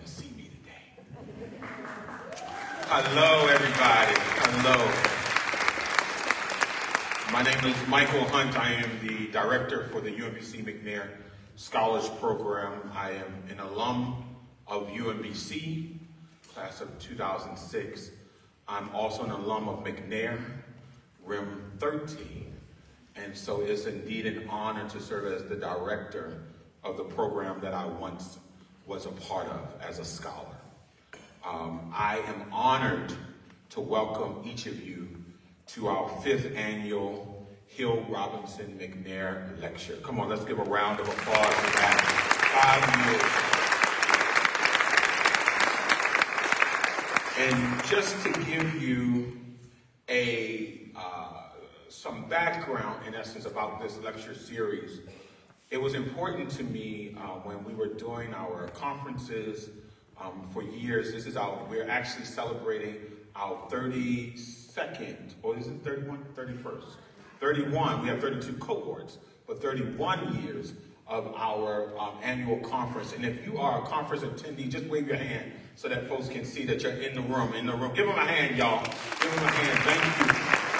to see me today. Hello, everybody. Hello. My name is Michael Hunt. I am the director for the UMBC McNair Scholars Program. I am an alum of UMBC, class of 2006. I'm also an alum of McNair, Rim 13. And so it's indeed an honor to serve as the director of the program that I once was a part of as a scholar. I am honored to welcome each of you to our 5th annual Hill Robinson McNair Lecture. Come on, let's give a round of applause for that. 5 years. And just to give you some background, in essence, about this lecture series, it was important to me when we were doing our conferences for years. We're actually celebrating our 32nd, or is it 31? 31st? 31, we have 32 cohorts, but 31 years of our annual conference. And if you are a conference attendee, just wave your hand so that folks can see that you're in the room. Give them a hand, y'all. Give them a hand. Thank you.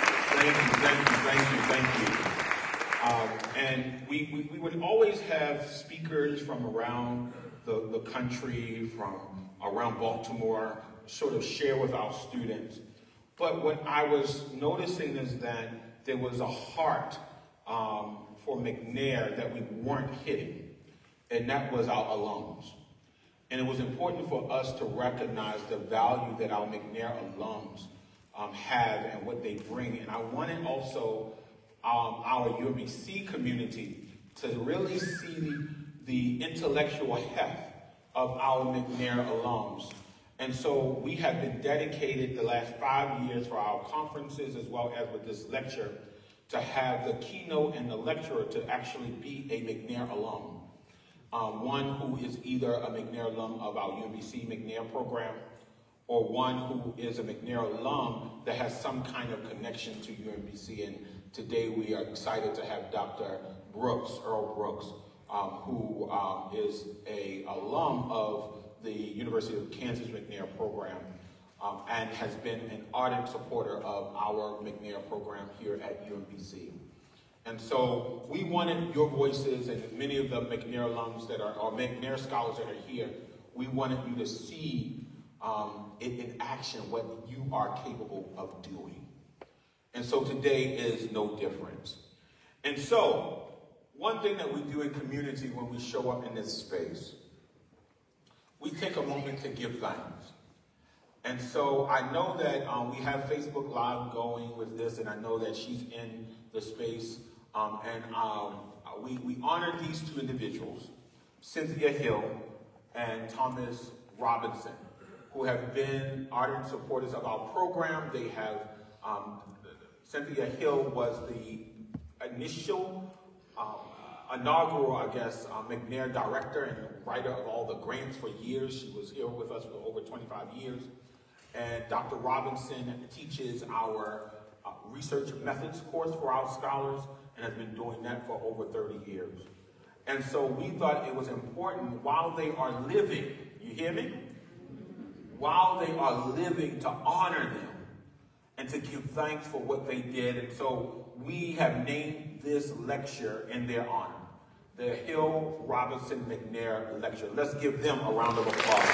And we would always have speakers from around the country, from around Baltimore, sort of share with our students. But what I was noticing is that there was a heart for McNair that we weren't hitting, and that was our alums. And it was important for us to recognize the value that our McNair alums have and what they bring. And I wanted also our UMBC community to really see the intellectual heft of our McNair alums. And so we have been dedicated the last 5 years for our conferences, as well as with this lecture, to have the keynote and the lecturer to actually be a McNair alum. One who is either a McNair alum of our UMBC McNair program, or one who is a McNair alum that has some kind of connection to UMBC. And today we are excited to have Dr. Brooks, Earl Brooks, who is an alum of the University of Kansas McNair program and has been an ardent supporter of our McNair program here at UMBC. And so we wanted your voices, and many of the McNair alums that are, or McNair scholars that are here, we wanted you to see it in action, what you are capable of doing. And so today is no different. And so, one thing that we do in community when we show up in this space, we take a moment to give thanks. And so I know that we have Facebook Live going with this, and I know that she's in the space. We honor these two individuals, Cynthia Hill and Thomas Robinson, who have been ardent supporters of our program. They have, Cynthia Hill was the initial, inaugural, I guess, McNair director and writer of all the grants for years. She was here with us for over 25 years. And Dr. Robinson teaches our research methods course for our scholars and has been doing that for over 30 years. And so we thought it was important while they are living, you hear me? While they are living, to honor them and to give thanks for what they did. And so we have named this lecture in their honor, the Hill Robinson McNair Lecture. Let's give them a round of applause.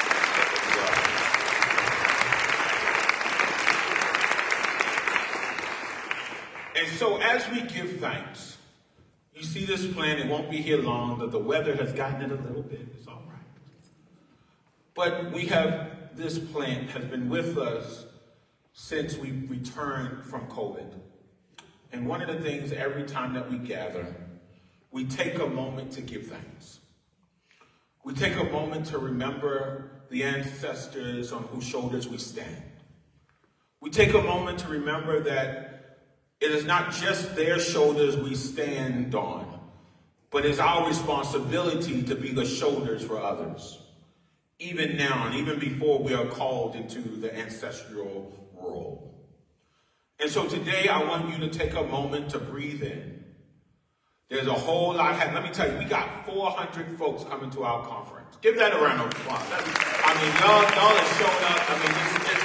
And so as we give thanks, you see this plan, it won't be here long, but the weather has gotten it a little bit, it's all right. But we have, this plant has been with us since we returned from COVID. And one of the things every time that we gather, we take a moment to give thanks. We take a moment to remember the ancestors on whose shoulders we stand. We take a moment to remember that it is not just their shoulders we stand on, but it's our responsibility to be the shoulders for others, even now and even before we are called into the ancestral role. And so today I want you to take a moment to breathe in, There's a whole lot. Let me tell you, we got 400 folks coming to our conference. Give that a round of applause. I mean, y'all have shown up. I mean,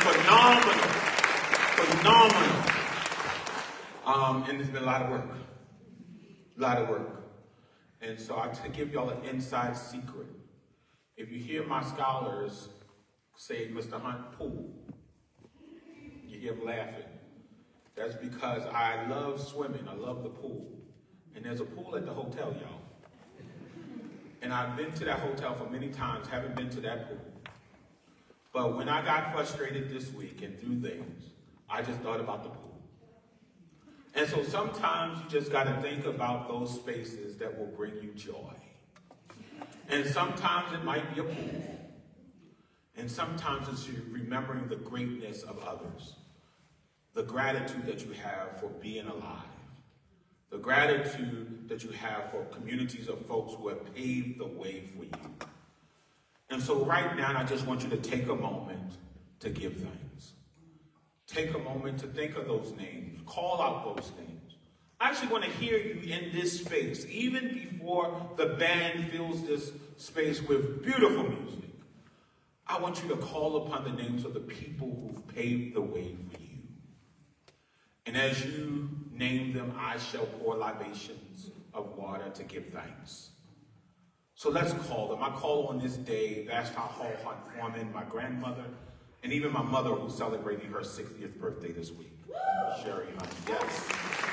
it's phenomenal. And it's been a lot of work. A lot of work. And so to give y'all an inside secret, if you hear my scholars say, Mr. Hunt, pool, you hear them laughing. That's because I love swimming. I love the pool. And there's a pool at the hotel, y'all. And I've been to that hotel for many times, haven't been to that pool. But when I got frustrated this week and through things, I just thought about the pool. And so sometimes you just got to think about those spaces that will bring you joy. And sometimes it might be a pool. And sometimes it's remembering the greatness of others. The gratitude that you have for being alive. The gratitude that you have for communities of folks who have paved the way for you. And so right now, I just want you to take a moment to give thanks. Take a moment to think of those names. Call out those names. I actually want to hear you in this space, even before the band fills this space with beautiful music. I want you to call upon the names of the people who've paved the way for you. And as you name them, I shall pour libations of water to give thanks. So let's call them. I call on this day Vashti Hall Hunt Foreman, my grandmother, and even my mother who's celebrating her 60th birthday this week. Sherry Hunt, yes.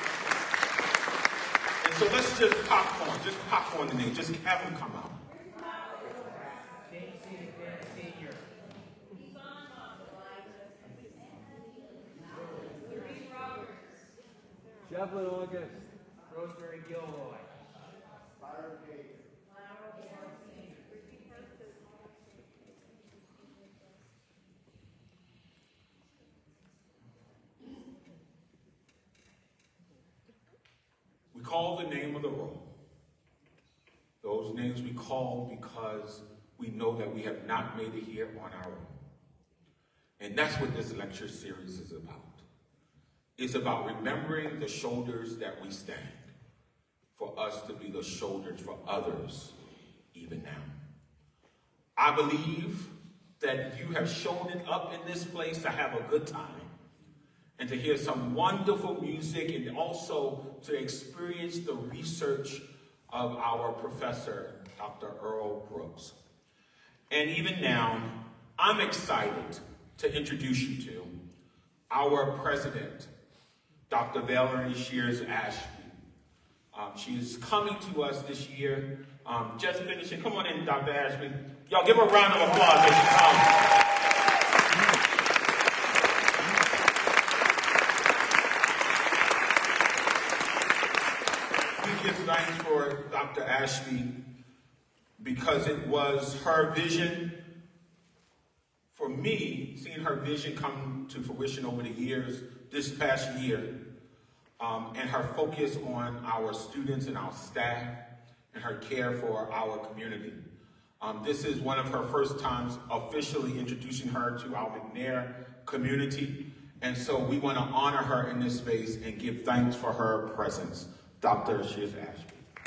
And so let's just popcorn the name. Just have them come out. Devlin August. Rosemary Gilroy. We call the name of the roll. Those names we call because we know that we have not made it here on our own. And that's what this lecture series is about. It's about remembering the shoulders that we stand, for us to be the shoulders for others, even now. I believe that you have shown it up in this place to have a good time, and to hear some wonderful music, and also to experience the research of our professor, Dr. Earl Brooks. And even now, I'm excited to introduce you to our president, Dr. Valerie Shears Ashby. She is coming to us this year, just finishing. Come on in, Dr. Ashby. Y'all give her a round of applause as she comes. We give thanks for Dr. Ashby because it was her vision. For me, seeing her vision come to fruition over the years, this past year, and her focus on our students and our staff, and her care for our community. This is one of her first times officially introducing her to our McNair community, and so we want to honor her in this space and give thanks for her presence. Dr. Shears Ashby.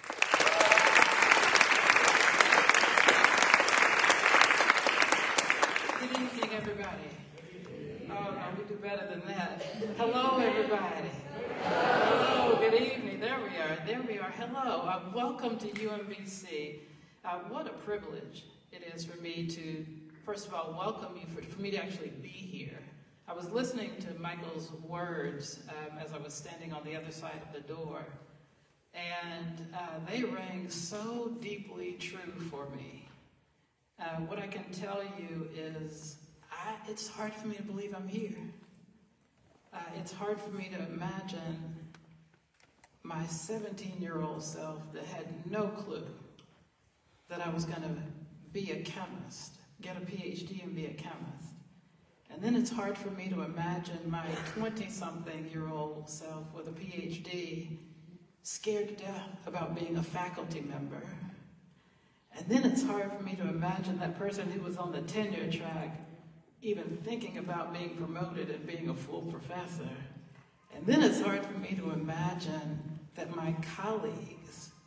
Good evening, everybody. Oh, no, we do better than that. Hello, everybody. Hello, good evening. There we are. Hello. Welcome to UMBC. What a privilege it is for me to, first of all, welcome you, for me to actually be here. I was listening to Michael's words as I was standing on the other side of the door, and they rang so deeply true for me. What I can tell you is it's hard for me to believe I'm here. It's hard for me to imagine my 17-year-old self that had no clue that I was going to be a chemist, get a PhD and be a chemist. And then it's hard for me to imagine my 20-something-year-old self with a PhD scared to death about being a faculty member. And then it's hard for me to imagine that person who was on the tenure track even thinking about being promoted and being a full professor. And then it's hard for me to imagine that my colleagues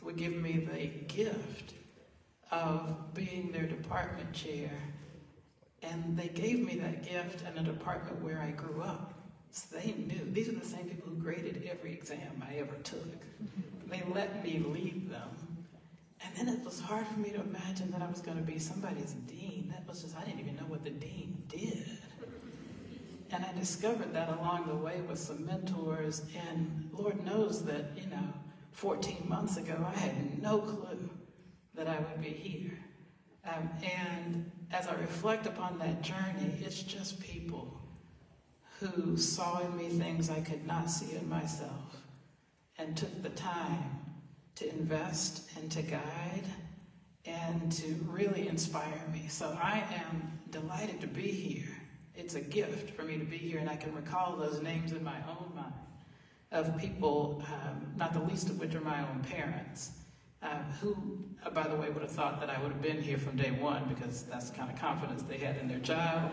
would give me the gift of being their department chair. And they gave me that gift in a department where I grew up. So they knew. These are the same people who graded every exam I ever took. They let me lead them. And then it was hard for me to imagine that I was going to be somebody's dean. That was just, I didn't even know what the dean did. And I discovered that along the way with some mentors. And Lord knows that, 14 months ago, I had no clue that I would be here. And as I reflect upon that journey, it's just people who saw in me things I could not see in myself and took the time to invest and to guide and to really inspire me. So I am delighted to be here. It's a gift for me to be here, and I can recall those names in my own mind of people, not the least of which are my own parents, who, by the way, would have thought that I would have been here from day one because that's the kind of confidence they had in their job.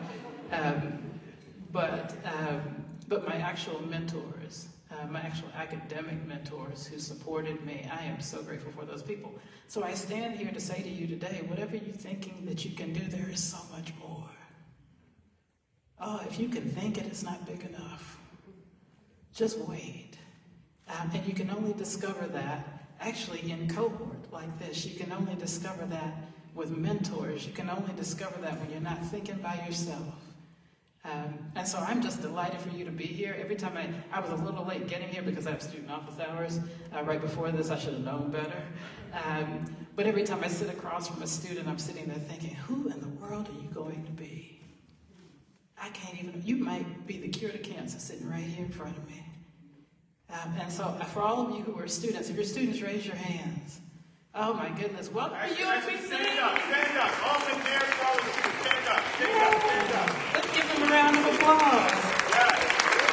But my actual mentors, my actual academic mentors who supported me, I am so grateful for those people. So I stand here to say to you today, whatever you're thinking that you can do, there is so much more. Oh, if you can think it, it's not big enough. Just wait. And you can only discover that actually in cohort like this. You can only discover that with mentors. You can only discover that when you're not thinking by yourself. And so I'm just delighted for you to be here. Every time I was a little late getting here because I have student office hours. Right before this, I should have known better. But every time I sit across from a student, I'm sitting there thinking, who in the world are you going to be? I can't even, you might be the cure to cancer sitting right here in front of me. And so for all of you who are students, if you're students, raise your hands. Oh my goodness, welcome to UMBC. Stand up, stand up. All McNair scholars, stand up, stand up, stand up. Let's give them a round of applause. Yes.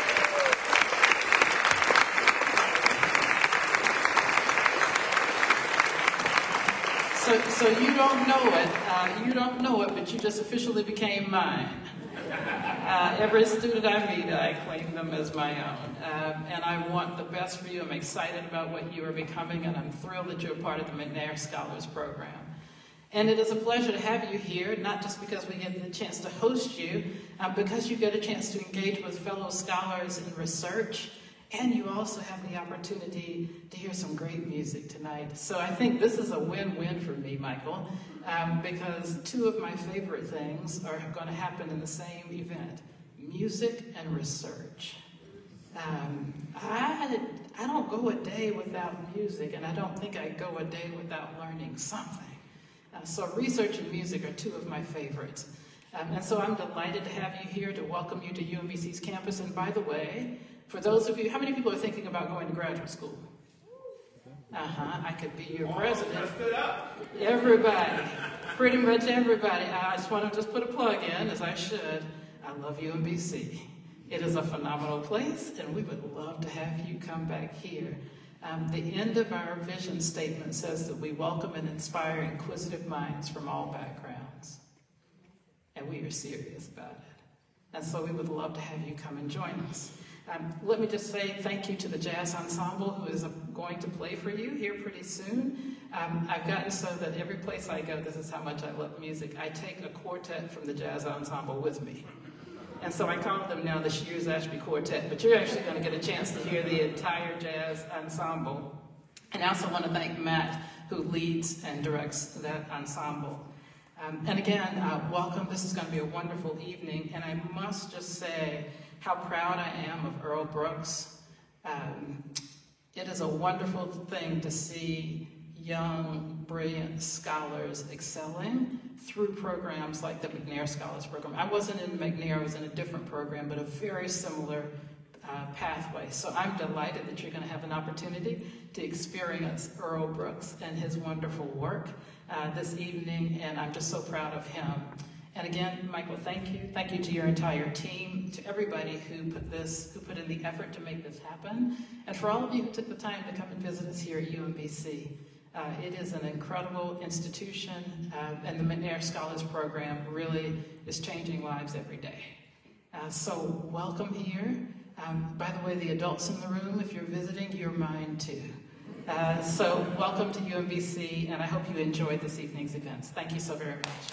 So you don't know it, but you just officially became mine. Every student I meet, I claim them as my own. And I want the best for you. I'm excited about what you are becoming, and I'm thrilled that you're a part of the McNair Scholars Program. And it is a pleasure to have you here, not just because we get the chance to host you, because you get a chance to engage with fellow scholars in research, and you also have the opportunity to hear some great music tonight. So I think this is a win-win for me, Michael, because two of my favorite things are going to happen in the same event, music and research. I don't go a day without music, and I don't think I go a day without learning something. So research and music are two of my favorites. And so I'm delighted to have you here, to welcome you to UMBC's campus. And by the way, for those of you, how many people are thinking about going to graduate school? I could be your president. Everybody, pretty much everybody. I just want to put a plug in, as I should. I love UMBC. It is a phenomenal place, and we would love to have you come back here. The end of our vision statement says that we welcome and inspire inquisitive minds from all backgrounds. And we are serious about it. And so we would love to have you come and join us. Let me just say thank you to the Jazz Ensemble, who is going to play for you here pretty soon. I've gotten so that every place I go, this is how much I love music, I take a quartet from the Jazz Ensemble with me. And so I call them now the Shears Ashby Quartet, but you're actually going to get a chance to hear the entire Jazz Ensemble. And I also want to thank Matt, who leads and directs that ensemble. And again, welcome. This is going to be a wonderful evening, and I must just say how proud I am of Earl Brooks. It is a wonderful thing to see young, brilliant scholars excelling through programs like the McNair Scholars Program. I wasn't in McNair, I was in a different program, but a very similar pathway. So I'm delighted that you're going to have an opportunity to experience Earl Brooks and his wonderful work this evening, and I'm just so proud of him. And again, Michael, thank you. Thank you to your entire team, to everybody who put in the effort to make this happen, and for all of you who took the time to come and visit us here at UMBC. It is an incredible institution, and the McNair Scholars Program really is changing lives every day. So welcome here. By the way, the adults in the room, if you're visiting, you're mine too. So welcome to UMBC, and I hope you enjoyed this evening's events. Thank you so very much.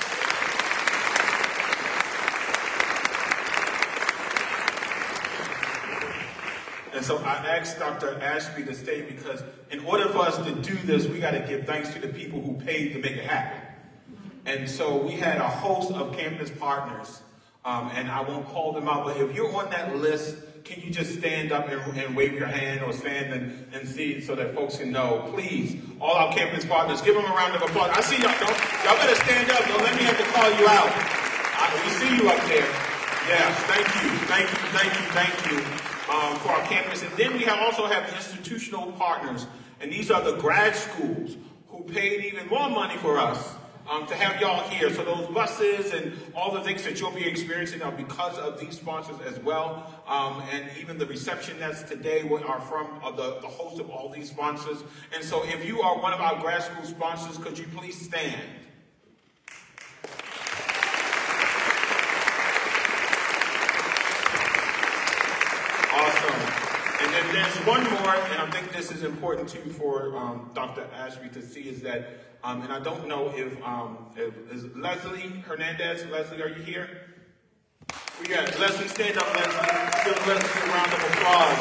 And so I asked Dr. Ashby to stay because in order for us to do this, we got to give thanks to the people who paid to make it happen. And so we had a host of campus partners, and I won't call them out, but if you're on that list, can you just stand up and wave your hand or stand and see so that folks can know? Please, all our campus partners, give them a round of applause. I see y'all. Y'all better stand up. Don't let me have to call you out. We see you up there. Yes, thank you, thank you, thank you, thank you for our campus. And then we also have institutional partners, and these are the grad schools who paid even more money for us to have y'all here. So those buses and all the things that you'll be experiencing are because of these sponsors as well. And even the reception that's today are from the host of all these sponsors. And so if you are one of our grad school sponsors, could you please stand? Awesome. And then there's one more, and I think this is important too for Dr. Ashby to see, is that, and I don't know if is Leslie Hernandez. Leslie, are you here? We got Leslie, stand up, Leslie. Give Leslie a round of applause.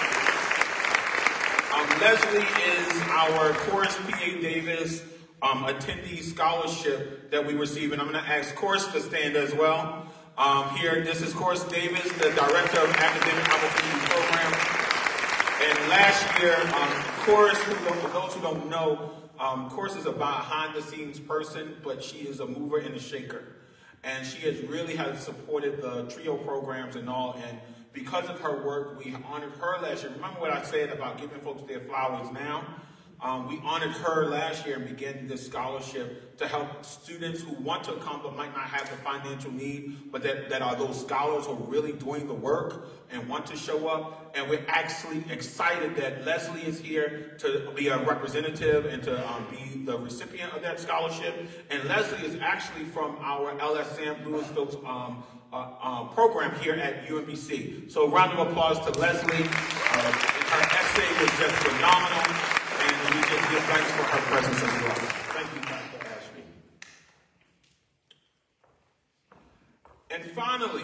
Leslie is our Chorus P.A. Davis attendee scholarship that we receive, and I'm going to ask Chorus to stand as well. Here, this is Chorus Davis, the Director of Academic Opportunity Program. And last year, Chorus, for those who don't know, Chorus is a behind-the-scenes person, but she is a mover and a shaker. And she has supported the trio programs and all, and because of her work, we honored her last year. Remember what I said about giving folks their flowers now? We honored her last year and began this scholarship to help students who want to come but might not have the financial need, but that are those scholars who are really doing the work and want to show up. And we're actually excited that Leslie is here to be a representative and to be the recipient of that scholarship. And Leslie is actually from our L.S. Sam Lewis Stokes program here at UMBC. So a round of applause to Leslie. Her essay was just phenomenal. And we just give thanks for her presence as well. Thank you, Dr. Ashby. And finally,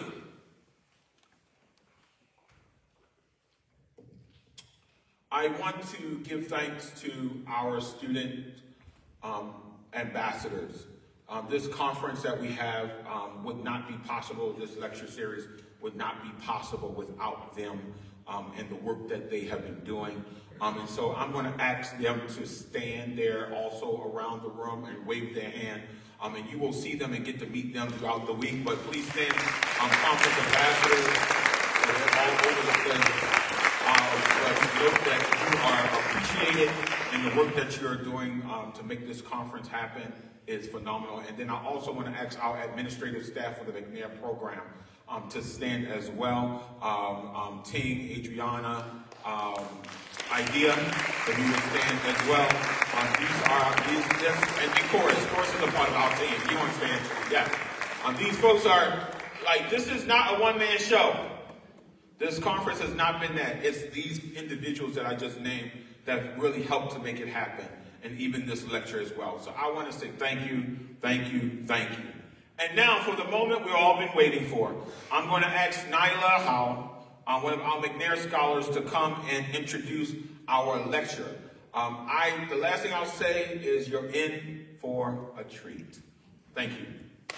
I want to give thanks to our student ambassadors. This conference that we have would not be possible, this lecture series would not be possible without them and the work that they have been doing. And so I'm going to ask them to stand there also around the room and wave their hand. And you will see them and get to meet them throughout the week. But please stand, conference ambassadors, all over the place. But note that you are appreciated and the work that you're doing to make this conference happen is phenomenal. And then I also want to ask our administrative staff for the McNair program to stand as well. Ting, Adriana, Idea, that we would stand as well. And Chorus is a part of our team. You understand? Yeah. These folks are, this is not a one-man show. This conference has not been that. It's these individuals that I just named that really helped to make it happen. And even this lecture as well. So I want to say thank you, thank you, thank you. And now for the moment we've all been waiting for. I'm going to ask Nyla Howe, one of our McNair scholars, to come and introduce our lecture. The last thing I'll say is you're in for a treat. Thank you.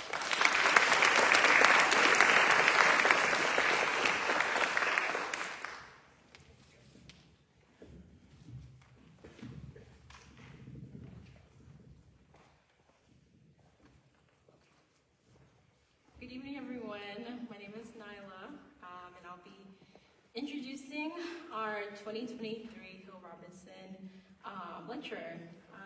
Good evening, everyone. My name is Nyla, and I'll be introducing our 2023 Hill Robinson lecturer.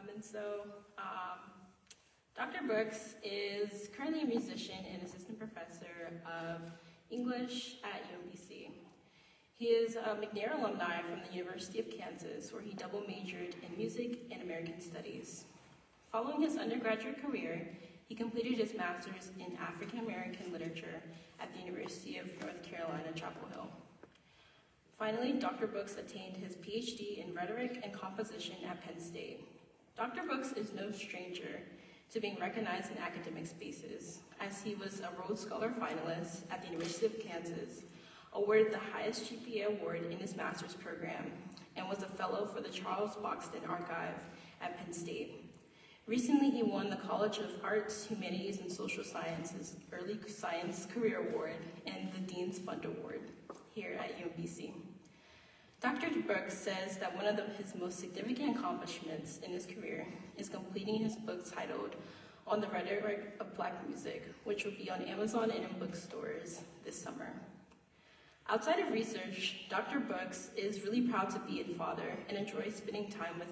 Dr. Brooks is currently a musician and assistant professor of English at UMBC. He is a McNair alumni from the University of Kansas, where he double majored in music and American studies. Following his undergraduate career, he completed his master's in African American literature at the University of North Carolina, Chapel Hill. Finally, Dr. Brooks attained his PhD in rhetoric and composition at Penn State. Dr. Brooks is no stranger to being recognized in academic spaces, as he was a Rhodes Scholar finalist at the University of Kansas, awarded the highest GPA award in his master's program, and was a fellow for the Charles Boxton Archive at Penn State. Recently, he won the College of Arts, Humanities, and Social Sciences Early Science Career Award and the Dean's Fund Award here at UMBC. Dr. Brooks says that one of his most significant accomplishments in his career is completing his book titled On the Rhetoric of Black Music, which will be on Amazon and in bookstores this summer. Outside of research, Dr. Brooks is really proud to be a father and enjoys spending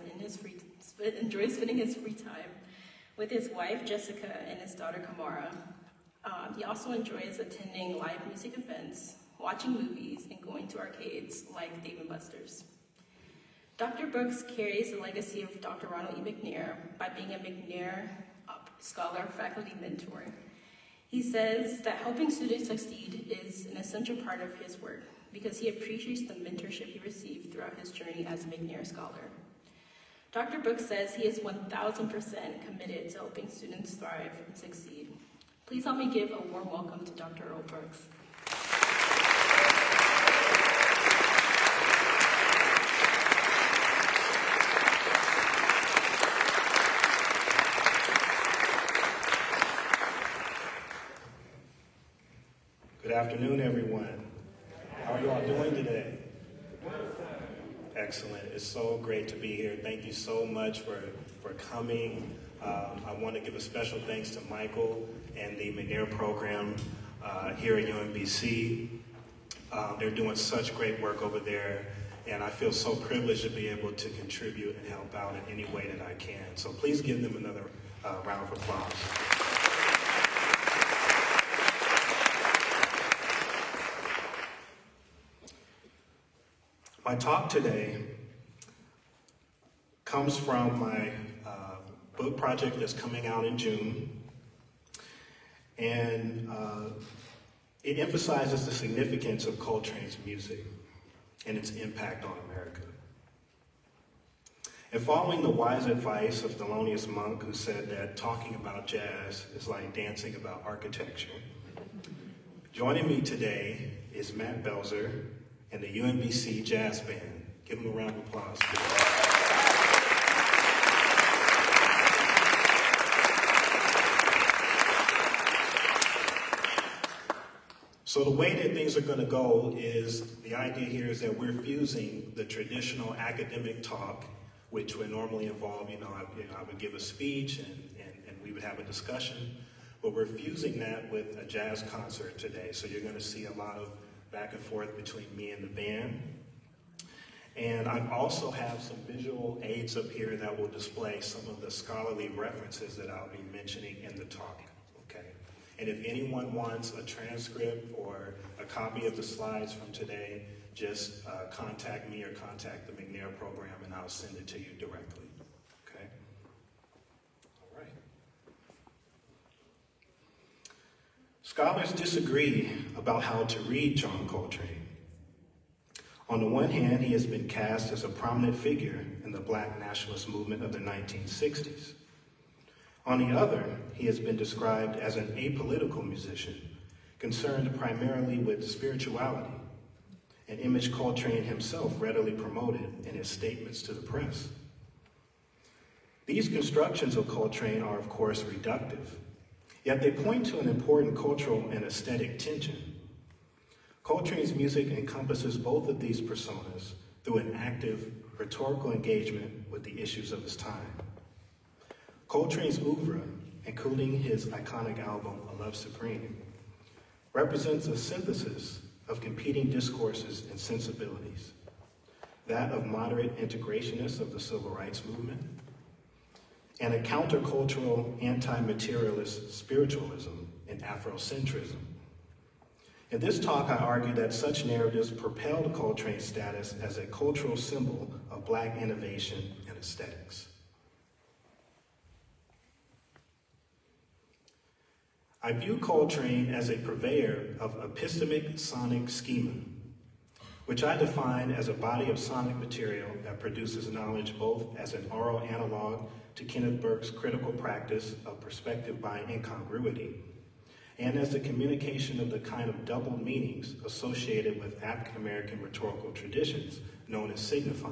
his free time with his wife Jessica and his daughter Kamara. He also enjoys attending live music events, watching movies, and going to arcades like Dave & Buster's. Dr. Brooks carries the legacy of Dr. Ronald E. McNair by being a McNair scholar, faculty mentor. He says that helping students succeed is an essential part of his work because he appreciates the mentorship he received throughout his journey as a McNair scholar. Dr. Brooks says he is 1,000% committed to helping students thrive and succeed. Please help me give a warm welcome to Dr. Earl Brooks. Good afternoon, everyone. How are you all doing today? Excellent. It's so great to be here. Thank you so much for coming. I want to give a special thanks to Michael and the McNair program here at UMBC. They're doing such great work over there, and I feel so privileged to be able to contribute and help out in any way that I can. So please give them another round of applause. My talk today comes from my book project that's coming out in June, and it emphasizes the significance of Coltrane's music and its impact on America. And following the wise advice of Thelonious Monk, who said that talking about jazz is like dancing about architecture, joining me today is Matt Belzer and the UMBC Jazz Band. Give them a round of applause. So the way that things are going to go is, the idea here is that we're fusing the traditional academic talk, which would normally involve, I would give a speech and we would have a discussion, but we're fusing that with a jazz concert today. So you're going to see a lot of back and forth between me and the band. And I also have some visual aids up here that will display some of the scholarly references that I'll be mentioning in the talk, okay? And if anyone wants a transcript or a copy of the slides from today, just contact me or contact the McNair program and I'll send it to you directly, okay? All right. Scholars disagree about how to read John Coltrane. On the one hand, he has been cast as a prominent figure in the Black nationalist movement of the 1960s. On the other, he has been described as an apolitical musician, concerned primarily with spirituality, an image Coltrane himself readily promoted in his statements to the press. These constructions of Coltrane are, of course, reductive, yet they point to an important cultural and aesthetic tension. Coltrane's music encompasses both of these personas through an active rhetorical engagement with the issues of his time. Coltrane's oeuvre, including his iconic album, A Love Supreme, represents a synthesis of competing discourses and sensibilities, that of moderate integrationists of the civil rights movement, and a countercultural anti-materialist spiritualism in Afrocentrism. In this talk, I argue that such narratives propelled Coltrane's status as a cultural symbol of Black innovation and aesthetics. I view Coltrane as a purveyor of epistemic sonic schema, which I define as a body of sonic material that produces knowledge both as an aural analog to Kenneth Burke's critical practice of perspective by incongruity, and as the communication of the kind of double meanings associated with African-American rhetorical traditions known as signifying.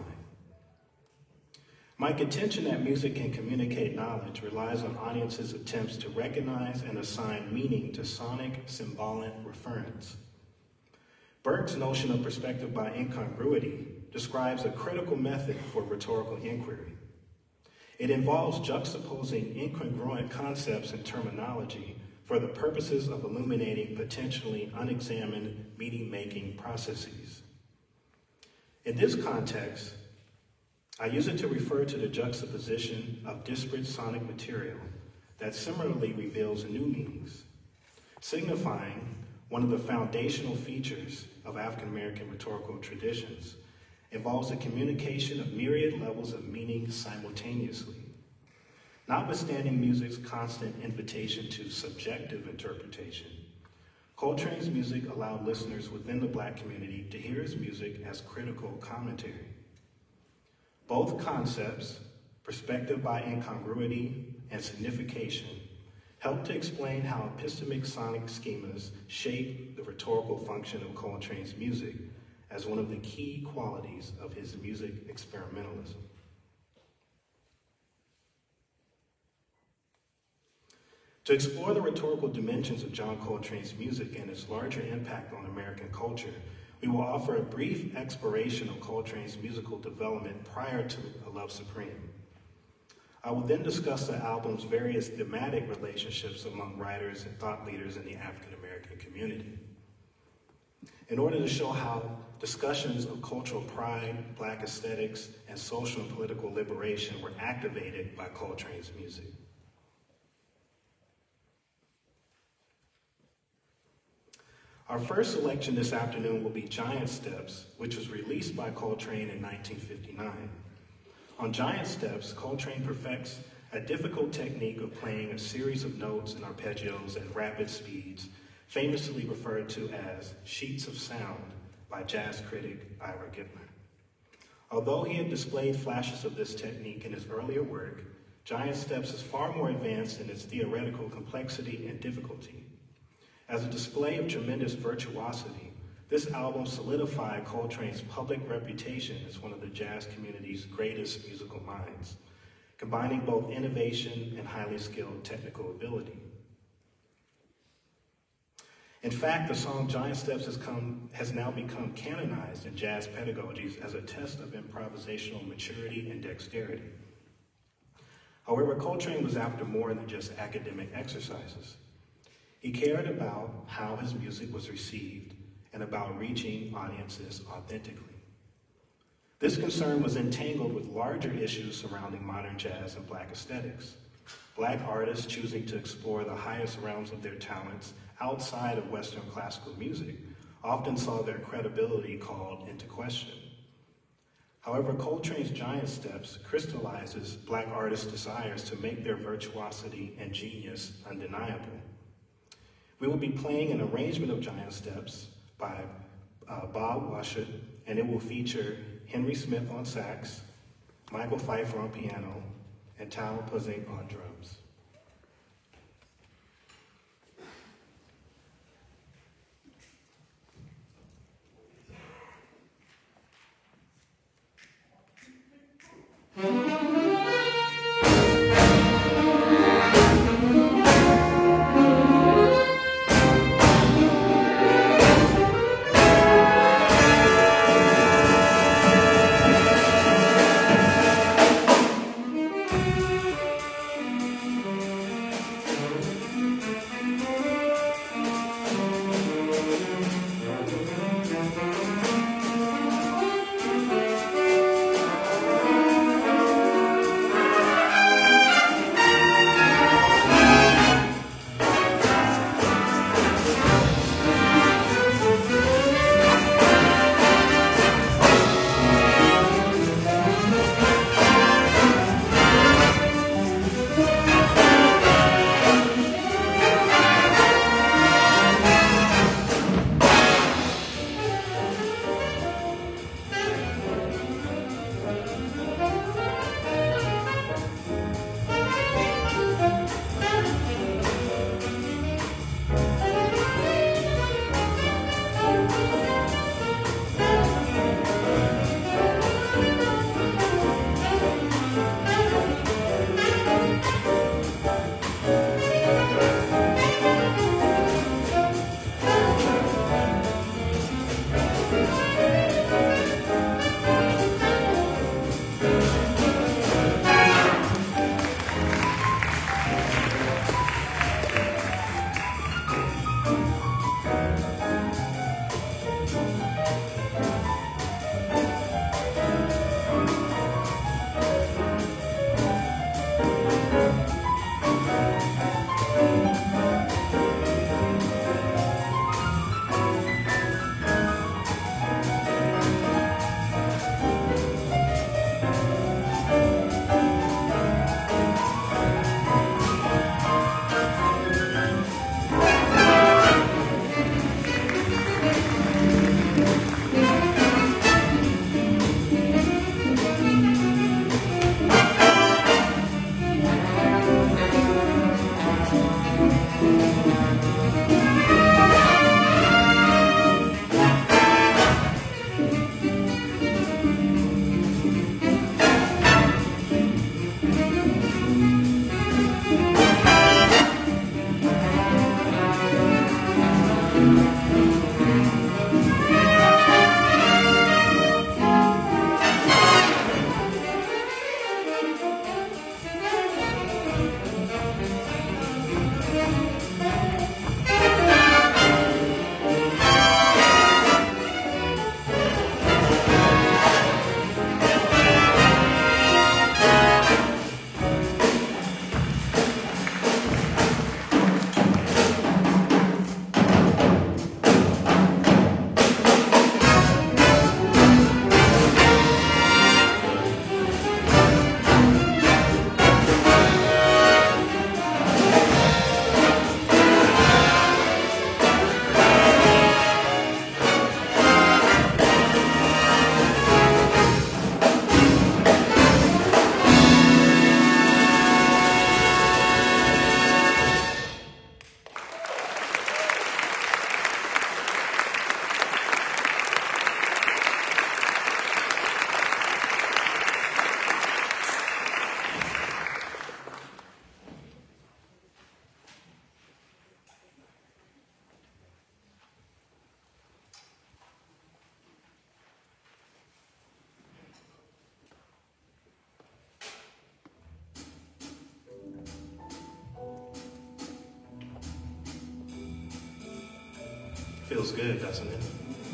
My contention that music can communicate knowledge relies on audiences' attempts to recognize and assign meaning to sonic symbolic referents. Burke's notion of perspective by incongruity describes a critical method for rhetorical inquiry. It involves juxtaposing incongruent concepts and terminology for the purposes of illuminating potentially unexamined meaning-making processes. In this context, I use it to refer to the juxtaposition of disparate sonic material that similarly reveals new meanings. Signifying, one of the foundational features of African American rhetorical traditions, involves the communication of myriad levels of meaning simultaneously. Notwithstanding music's constant invitation to subjective interpretation, Coltrane's music allowed listeners within the Black community to hear his music as critical commentary. Both concepts, perspective by incongruity and signification, help to explain how epistemic sonic schemas shape the rhetorical function of Coltrane's music as one of the key qualities of his music experimentalism. To explore the rhetorical dimensions of John Coltrane's music and its larger impact on American culture, we will offer a brief exploration of Coltrane's musical development prior to A Love Supreme. I will then discuss the album's various thematic relationships among writers and thought leaders in the African American community, in order to show how discussions of cultural pride, Black aesthetics, and social and political liberation were activated by Coltrane's music. Our first selection this afternoon will be Giant Steps, which was released by Coltrane in 1959. On Giant Steps, Coltrane perfects a difficult technique of playing a series of notes and arpeggios at rapid speeds, famously referred to as sheets of sound by jazz critic Ira Gipler. Although he had displayed flashes of this technique in his earlier work, Giant Steps is far more advanced in its theoretical complexity and difficulty. As a display of tremendous virtuosity, this album solidified Coltrane's public reputation as one of the jazz community's greatest musical minds, combining both innovation and highly skilled technical ability. In fact, the song Giant Steps has now become canonized in jazz pedagogies as a test of improvisational maturity and dexterity. However, Coltrane was after more than just academic exercises. He cared about how his music was received and about reaching audiences authentically. This concern was entangled with larger issues surrounding modern jazz and Black aesthetics. Black artists choosing to explore the highest realms of their talents outside of Western classical music often saw their credibility called into question. However, Coltrane's Giant Steps crystallizes Black artists' desires to make their virtuosity and genius undeniable. We will be playing an arrangement of Giant Steps by Bob Washut, and it will feature Henry Smith on sax, Michael Pfeiffer on piano, and Tal Puzzing on drums. Feels good, doesn't it?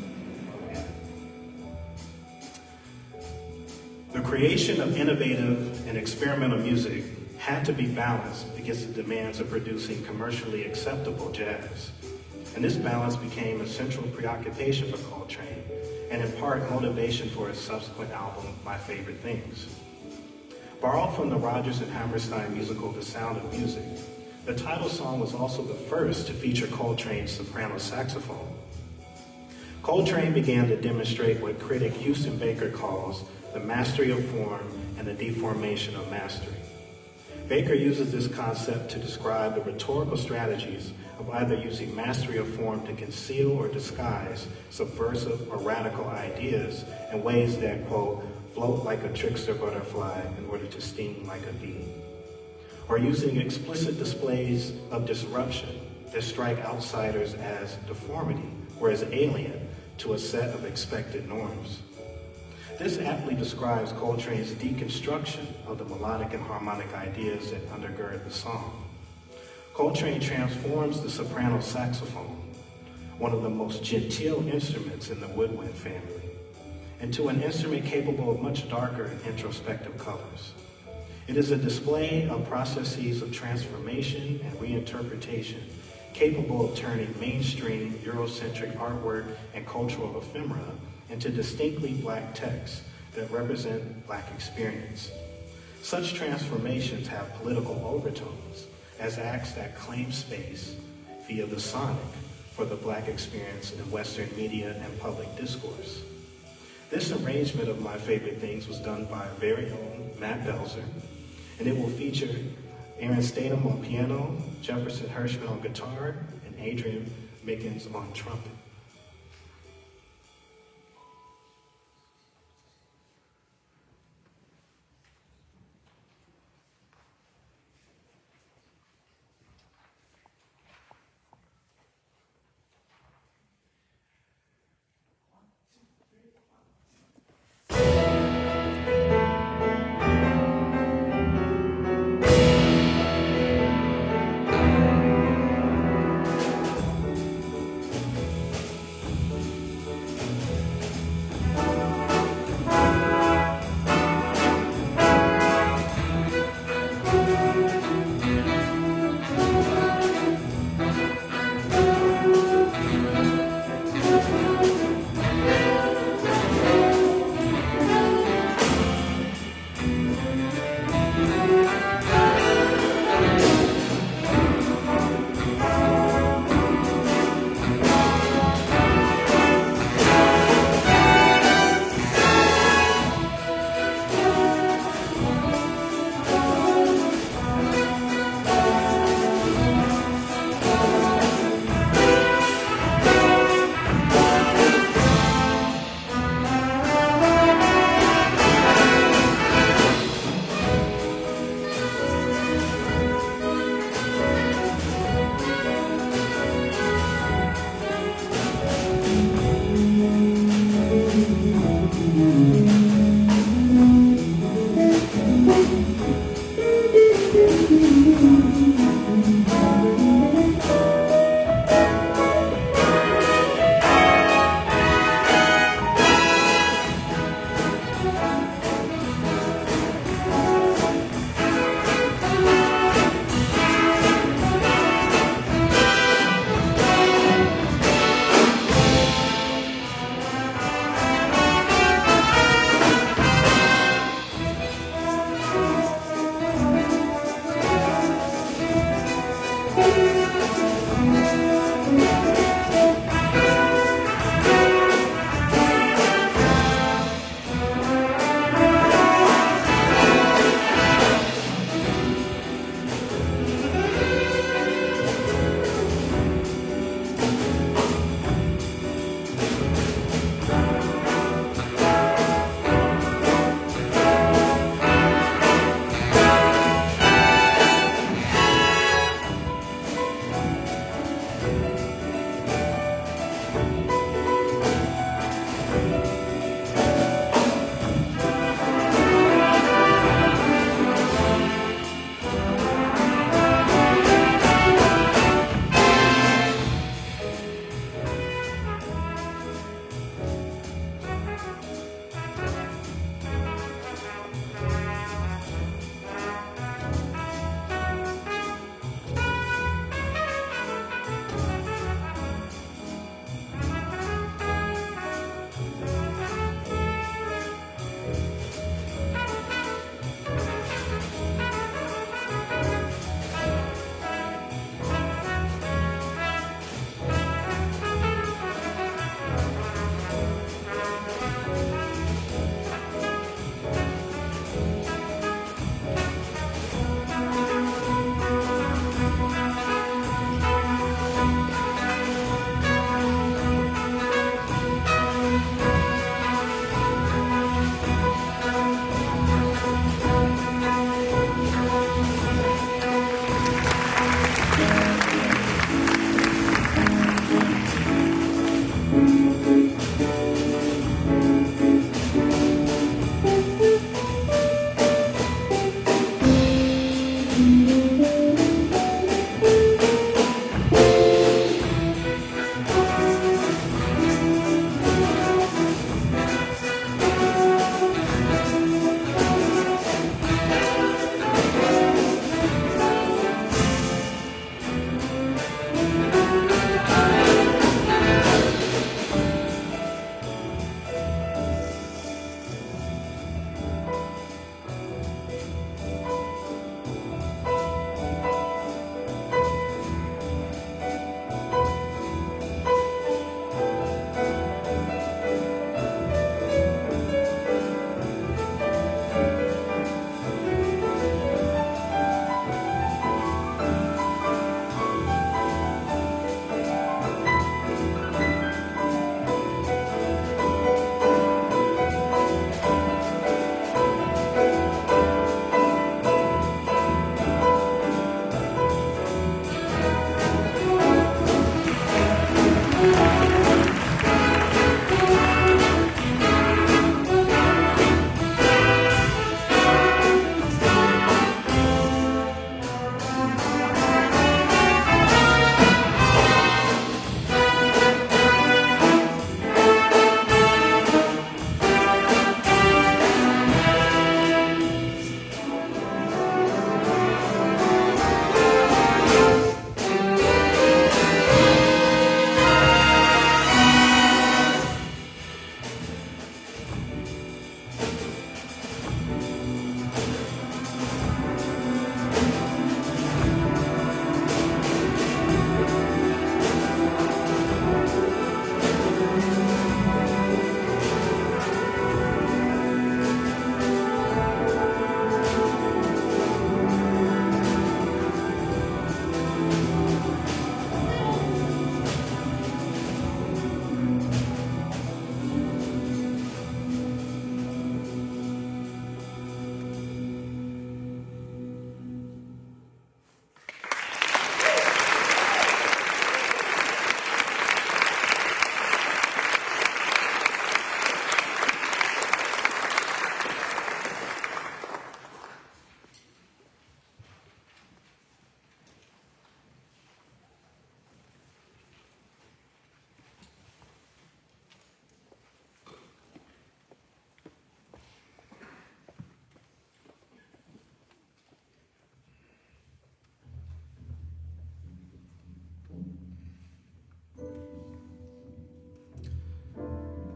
The creation of innovative and experimental music had to be balanced against the demands of producing commercially acceptable jazz. And this balance became a central preoccupation for Coltrane, and in part motivation for his subsequent album, My Favorite Things. Borrowed from the Rodgers and Hammerstein musical The Sound of Music, the title song was also the first to feature Coltrane's soprano saxophone. Coltrane began to demonstrate what critic Houston Baker calls the mastery of form and the deformation of mastery. Baker uses this concept to describe the rhetorical strategies of either using mastery of form to conceal or disguise subversive or radical ideas in ways that, quote, float like a trickster butterfly in order to sting like a bee, or using explicit displays of disruption that strike outsiders as deformity or as alien to a set of expected norms. This aptly describes Coltrane's deconstruction of the melodic and harmonic ideas that undergird the song. Coltrane transforms the soprano saxophone, one of the most genteel instruments in the woodwind family, into an instrument capable of much darker and introspective colors. It is a display of processes of transformation and reinterpretation capable of turning mainstream Eurocentric artwork and cultural ephemera into distinctly Black texts that represent Black experience. Such transformations have political overtones as acts that claim space via the sonic for the Black experience in Western media and public discourse. This arrangement of My Favorite Things was done by our very own Matt Belzer, and it will feature Aaron Statham on piano, Jefferson Hirschman on guitar, and Adrian Mickens on trumpet.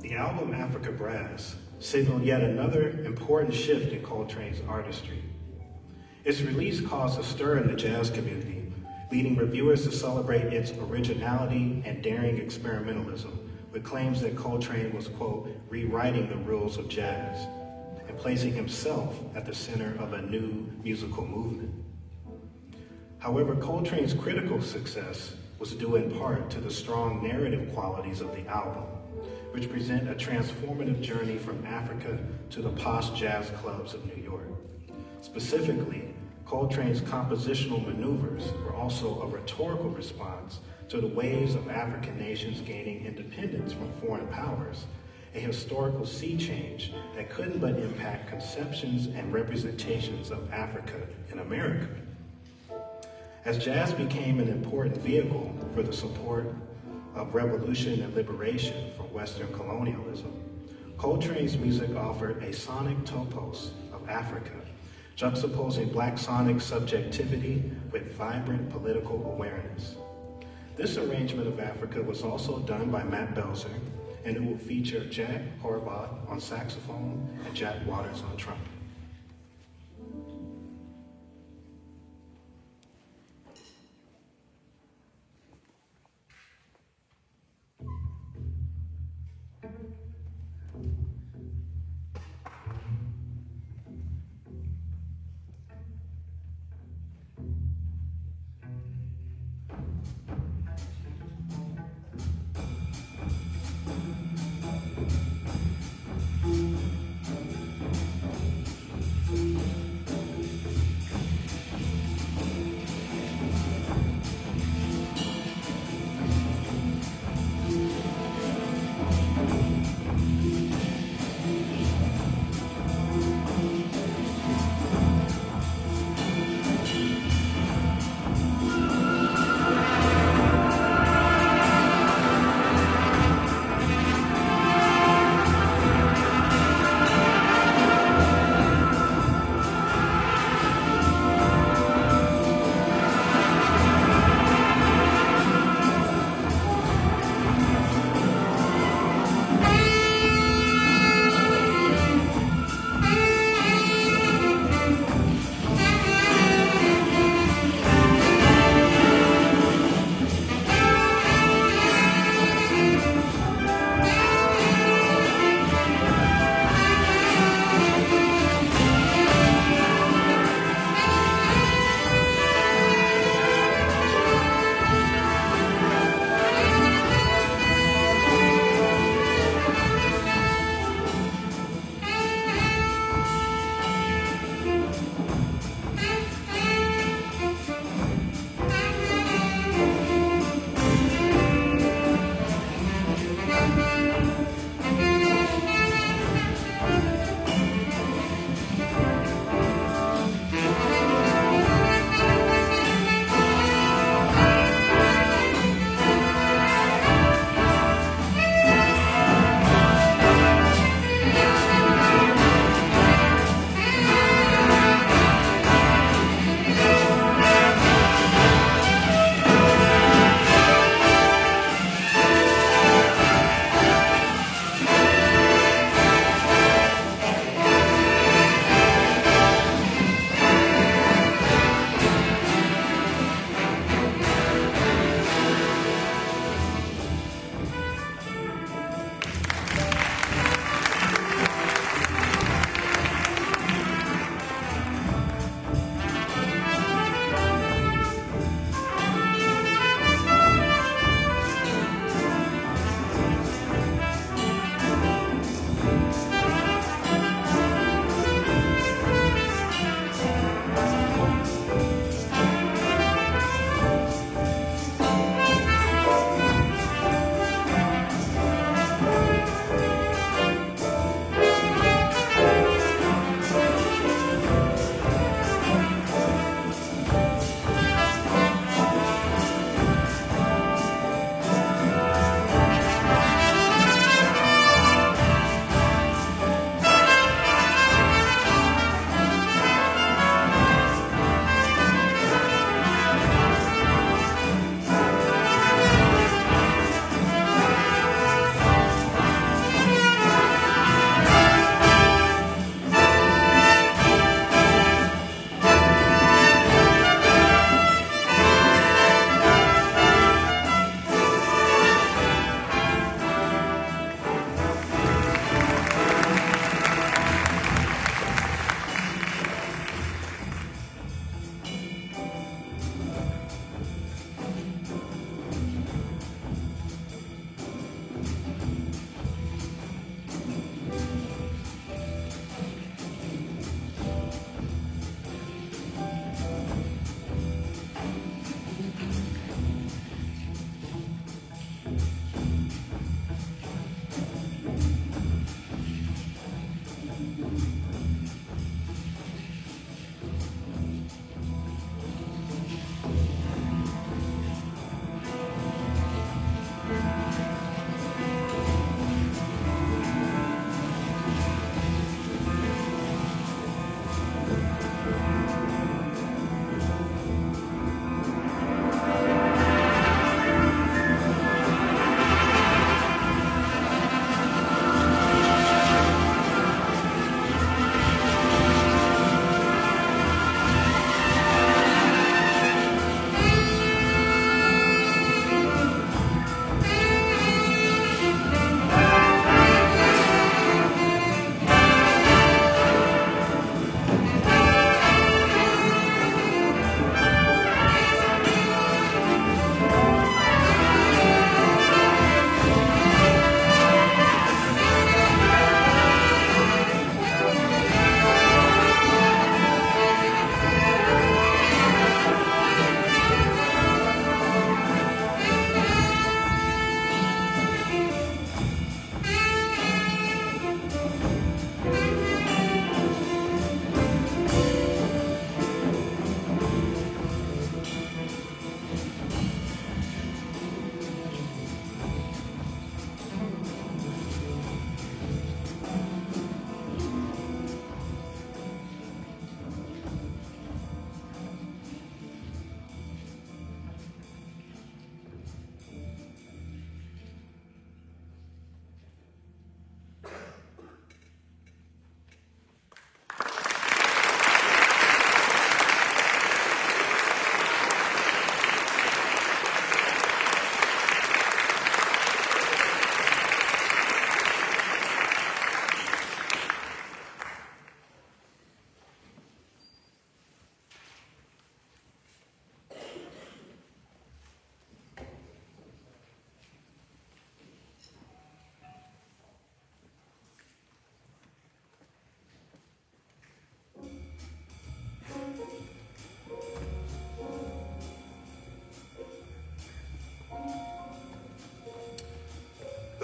The album Africa Brass signaled yet another important shift in Coltrane's artistry. Its release caused a stir in the jazz community, leading reviewers to celebrate its originality and daring experimentalism, with claims that Coltrane was, quote, rewriting the rules of jazz and placing himself at the center of a new musical movement. However, Coltrane's critical success was due in part to the strong narrative qualities of the album, which present a transformative journey from Africa to the posh jazz clubs of New York. Specifically, Coltrane's compositional maneuvers were also a rhetorical response to the waves of African nations gaining independence from foreign powers, a historical sea change that couldn't but impact conceptions and representations of Africa in America. As jazz became an important vehicle for the support of revolution and liberation from Western colonialism, Coltrane's music offered a sonic topos of Africa, juxtaposing Black sonic subjectivity with vibrant political awareness. This arrangement of Africa was also done by Matt Belzer, and it will feature Jack Horvath on saxophone and Jack Waters on trumpet.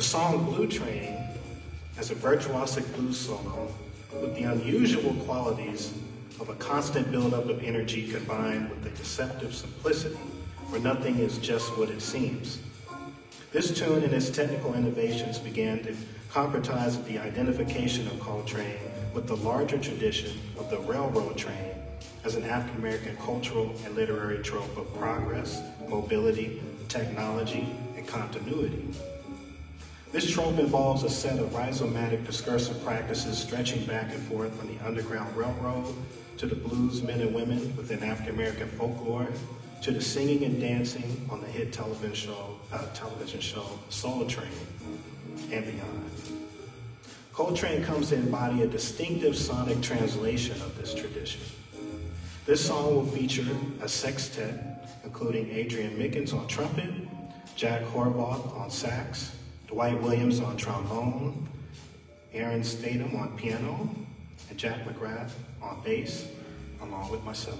song Blue Train as a virtuosic blues solo with the unusual qualities of a constant buildup of energy combined with a deceptive simplicity where nothing is just what it seems. This tune and its technical innovations began to concretize the identification of Coltrane with the larger tradition of the railroad train as an African-American cultural and literary trope of progress, mobility, technology, and continuity. This trope involves a set of rhizomatic discursive practices stretching back and forth from the Underground Railroad to the blues men and women within African-American folklore to the singing and dancing on the hit television show Soul Train and beyond. Coltrane comes to embody a distinctive sonic translation of this tradition. This song will feature a sextet, including Adrian Mickens on trumpet, Jack Horvath on sax, Dwight Williams on trombone, Aaron Statham on piano, and Jack McGrath on bass, along with myself.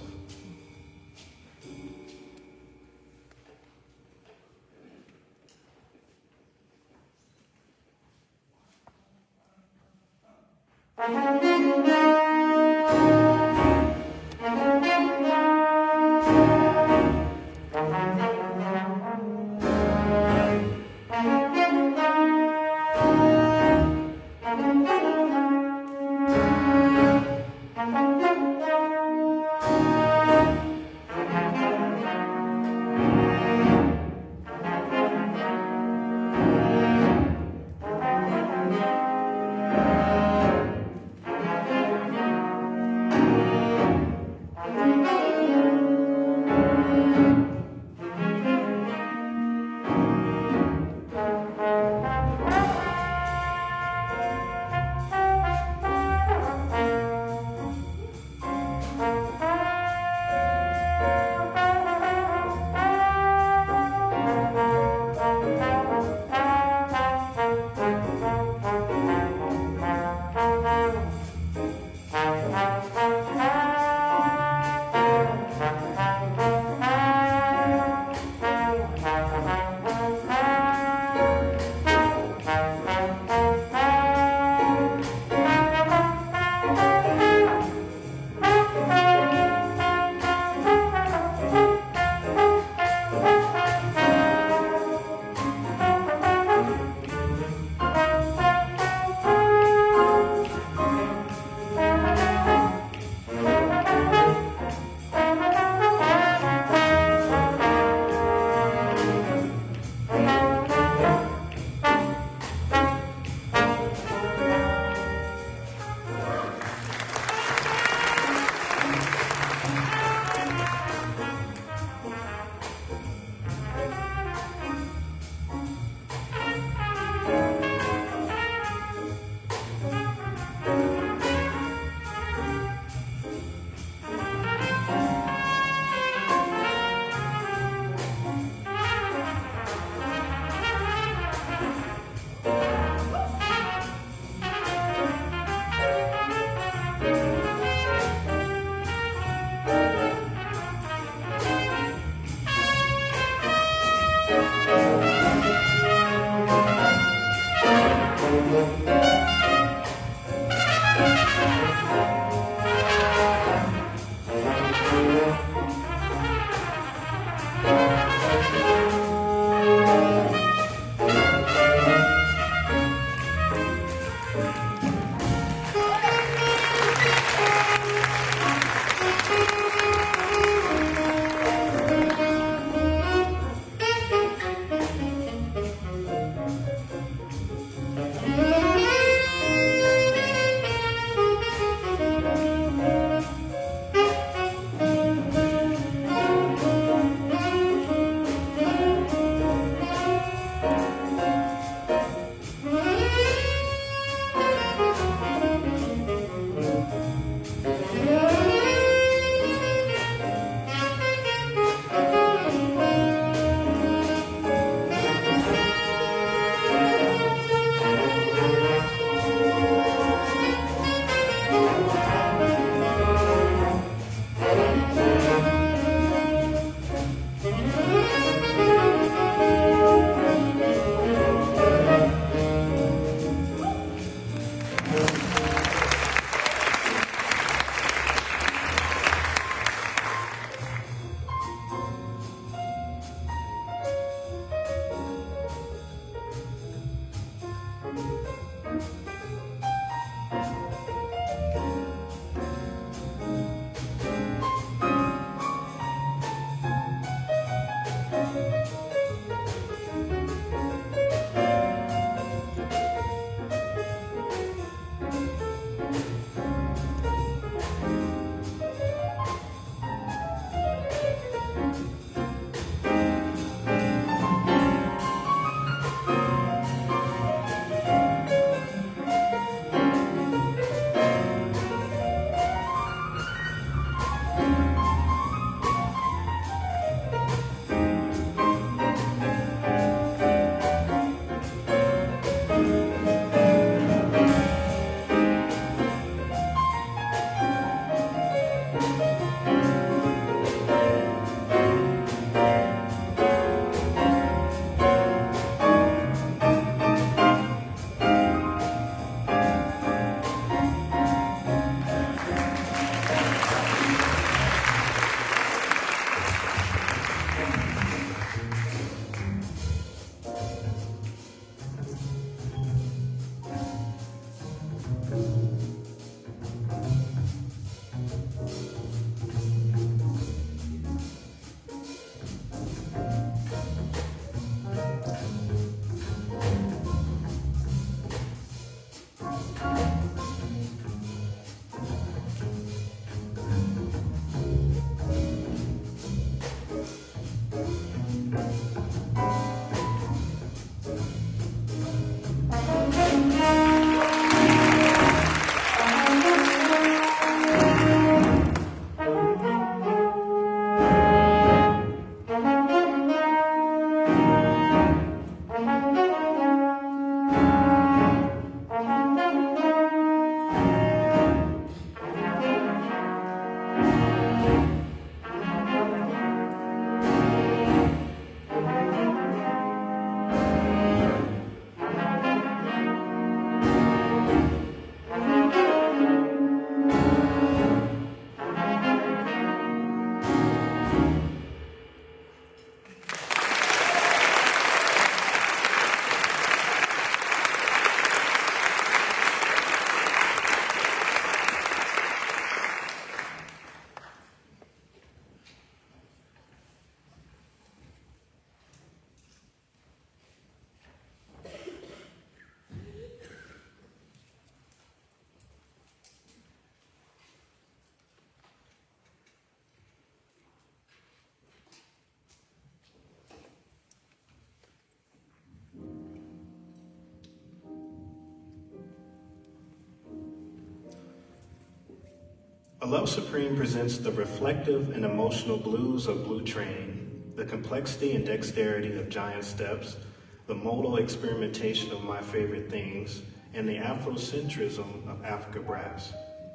A Love Supreme presents the reflective and emotional blues of Blue Train, the complexity and dexterity of Giant Steps, the modal experimentation of My Favorite Things, and the Afrocentrism of Africa Brass.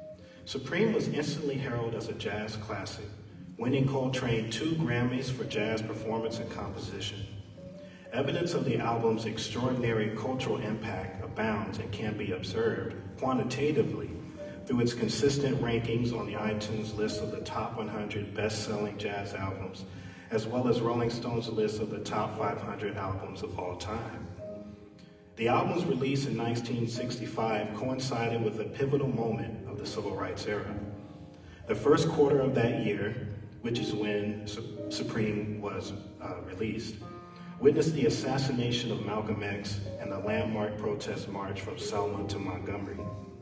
Supreme was instantly heralded as a jazz classic, winning Coltrane 2 Grammys for jazz performance and composition. Evidence of the album's extraordinary cultural impact abounds and can be observed quantitatively through its consistent rankings on the iTunes list of the top 100 best-selling jazz albums, as well as Rolling Stone's list of the top 500 albums of all time. The album's release in 1965 coincided with a pivotal moment of the civil rights era. The first quarter of that year, which is when Supreme was released, witnessed the assassination of Malcolm X and the landmark protest march from Selma to Montgomery.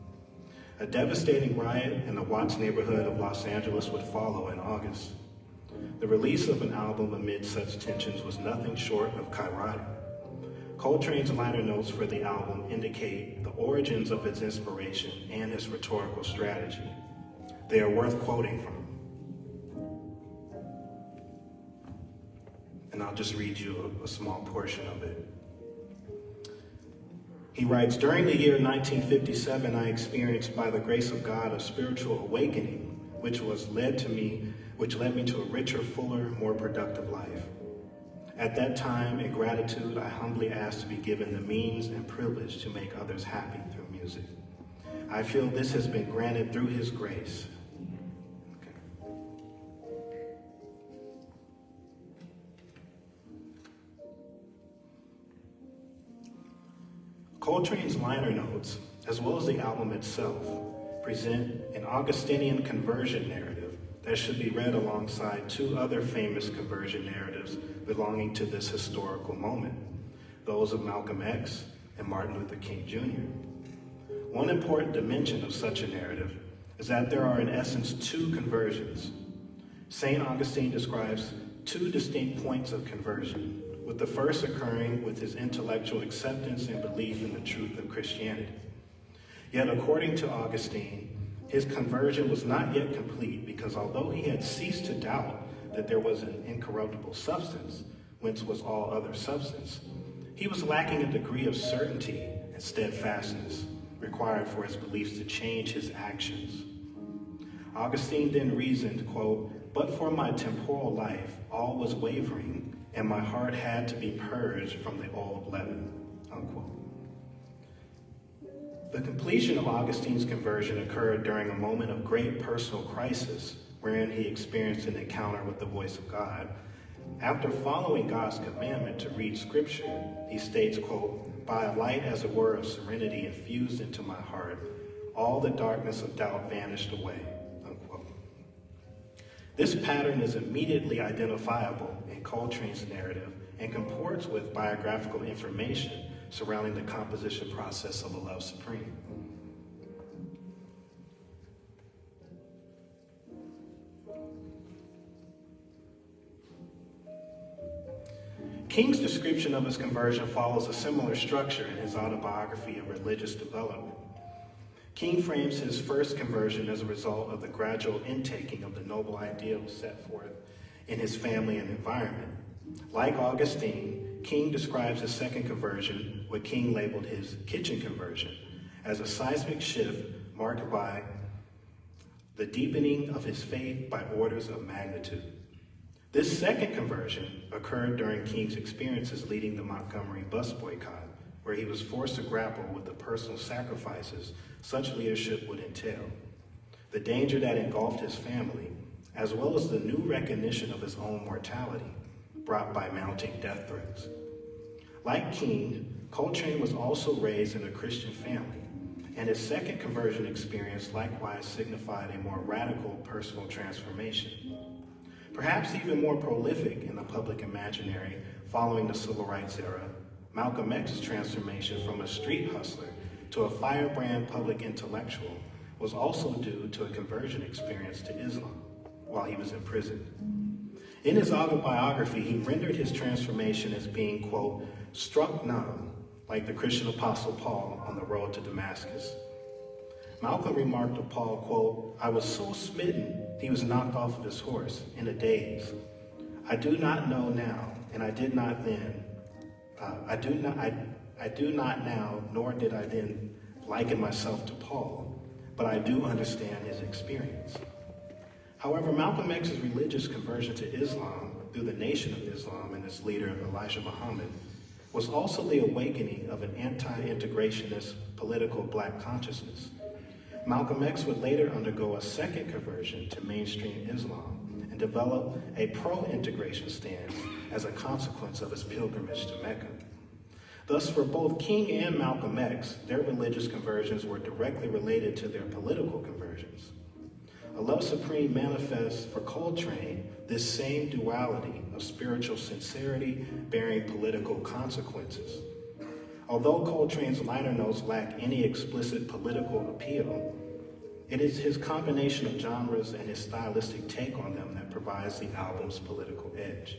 A devastating riot in the Watts neighborhood of Los Angeles would follow in August. The release of an album amid such tensions was nothing short of chaotic. Coltrane's liner notes for the album indicate the origins of its inspiration and its rhetorical strategy. They are worth quoting from. And I'll just read you a small portion of it. He writes, "During the year 1957, I experienced by the grace of God a spiritual awakening, which led me to a richer, fuller, more productive life. At that time, in gratitude, I humbly asked to be given the means and privilege to make others happy through music. I feel this has been granted through His grace." Coltrane's liner notes, as well as the album itself, present an Augustinian conversion narrative that should be read alongside 2 other famous conversion narratives belonging to this historical moment, those of Malcolm X and Martin Luther King Jr. One important dimension of such a narrative is that there are in essence 2 conversions. St. Augustine describes 2 distinct points of conversion, with the first occurring with his intellectual acceptance and belief in the truth of Christianity. Yet according to Augustine, his conversion was not yet complete because although he had ceased to doubt that there was an incorruptible substance, whence was all other substance, he was lacking a degree of certainty and steadfastness required for his beliefs to change his actions. Augustine then reasoned, quote, "But for my temporal life, all was wavering, and my heart had to be purged from the old leaven," unquote. The completion of Augustine's conversion occurred during a moment of great personal crisis, wherein he experienced an encounter with the voice of God. After following God's commandment to read scripture, he states, quote, "By a light as it were of serenity infused into my heart, all the darkness of doubt vanished away," unquote. This pattern is immediately identifiable in Coltrane's narrative and comports with biographical information surrounding the composition process of A Love Supreme. King's description of his conversion follows a similar structure in his autobiography of religious development. King frames his first conversion as a result of the gradual intaking of the noble ideals set forth in his family and environment. Like Augustine, King describes his second conversion, what King labeled his kitchen conversion, as a seismic shift marked by the deepening of his faith by orders of magnitude. This second conversion occurred during King's experiences leading the Montgomery bus boycott, where he was forced to grapple with the personal sacrifices such leadership would entail, the danger that engulfed his family, as well as the new recognition of his own mortality brought by mounting death threats. Like King, Coltrane was also raised in a Christian family, and his second conversion experience likewise signified a more radical personal transformation. Perhaps even more prolific in the public imaginary following the Civil Rights era, Malcolm X's transformation from a street hustler to a firebrand public intellectual was also due to a conversion experience to Islam while he was in prison. In his autobiography, he rendered his transformation as being, quote, "struck numb, like the Christian apostle Paul on the road to Damascus." Malcolm remarked of Paul, quote, "I was so smitten, he was knocked off of his horse in a daze. I do not know now, and I did not then. I do not now, nor did I then liken myself to Paul, but I do understand his experience." However, Malcolm X's religious conversion to Islam through the Nation of Islam and its leader, Elijah Muhammad, was also the awakening of an anti-integrationist political black consciousness. Malcolm X would later undergo a second conversion to mainstream Islam and develop a pro-integration stance as a consequence of his pilgrimage to Mecca. Thus, for both King and Malcolm X, their religious conversions were directly related to their political conversions. A Love Supreme manifests for Coltrane this same duality of spiritual sincerity bearing political consequences. Although Coltrane's liner notes lack any explicit political appeal, it is his combination of genres and his stylistic take on them that provides the album's political edge.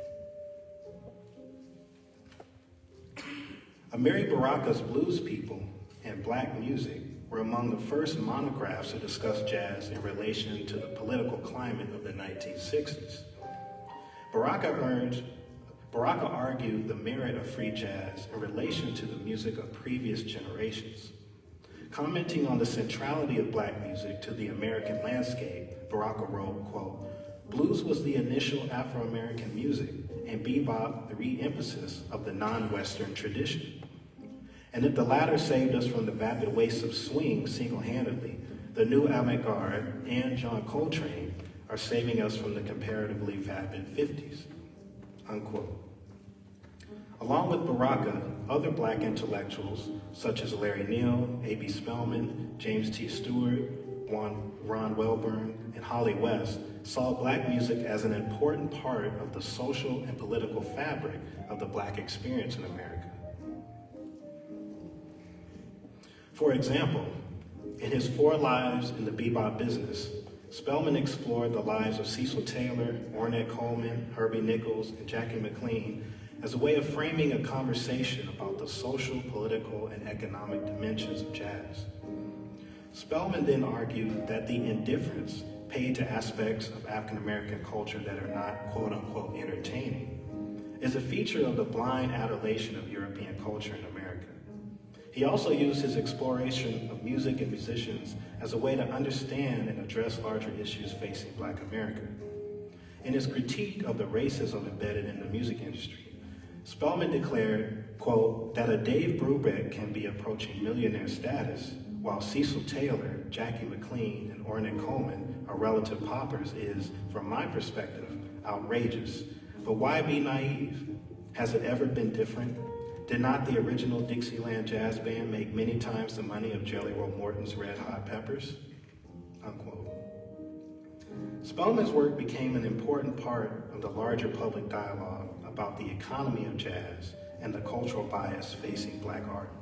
Amiri Baraka's Blues People and Black Music were among the first monographs to discuss jazz in relation to the political climate of the 1960s. Baraka argued the merit of free jazz in relation to the music of previous generations. Commenting on the centrality of black music to the American landscape, Baraka wrote, quote, "Blues was the initial Afro-American music, and bebop the re-emphasis of the non-Western tradition. And if the latter saved us from the vapid wastes of swing single-handedly, the new avant-garde and John Coltrane are saving us from the comparatively vapid 50s, unquote. Along with Baraka, other black intellectuals, such as Larry Neal, A.B. Spellman, James T. Stewart, Ron Welburn, and Holly West, saw black music as an important part of the social and political fabric of the black experience in America. For example, in his 4 Lives in the Bebop Business, Spellman explored the lives of Cecil Taylor, Ornette Coleman, Herbie Nichols, and Jackie McLean as a way of framing a conversation about the social, political, and economic dimensions of jazz. Spellman then argued that the indifference paid to aspects of African-American culture that are not quote-unquote entertaining is a feature of the blind adulation of European culture in America. He also used his exploration of music and musicians as a way to understand and address larger issues facing Black America. In his critique of the racism embedded in the music industry, Spelman declared, quote, that a Dave Brubeck can be approaching millionaire status, while Cecil Taylor, Jackie McLean, and Ornette Coleman are relative paupers is, from my perspective, outrageous. But why be naive? Has it ever been different? Did not the original Dixieland Jazz Band make many times the money of Jelly Roll Morton's Red Hot Peppers? Unquote. Spelman's work became an important part of the larger public dialogue about the economy of jazz and the cultural bias facing Black art.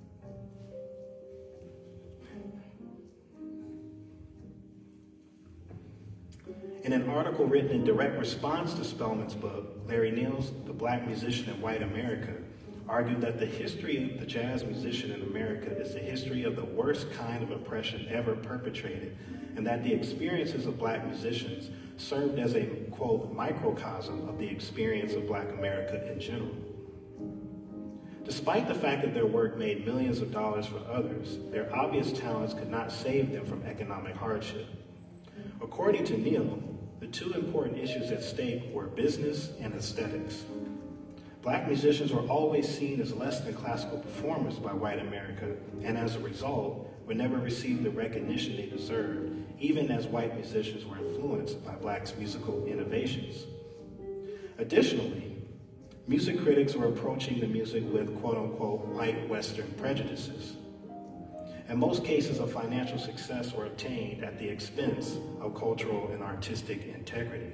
In an article written in direct response to Spelman's book, Larry Neal's The Black Musician in White America argued that the history of the jazz musician in America is the history of the worst kind of oppression ever perpetrated, and that the experiences of Black musicians served as a, quote, microcosm of the experience of Black America in general. Despite the fact that their work made millions of dollars for others, their obvious talents could not save them from economic hardship. According to Neal, the two important issues at stake were business and aesthetics. Black musicians were always seen as less than classical performers by white America, and as a result, would never receive the recognition they deserved, even as white musicians were influenced by Black's musical innovations. Additionally, music critics were approaching the music with quote-unquote white Western prejudices. In most cases, a financial success were obtained at the expense of cultural and artistic integrity.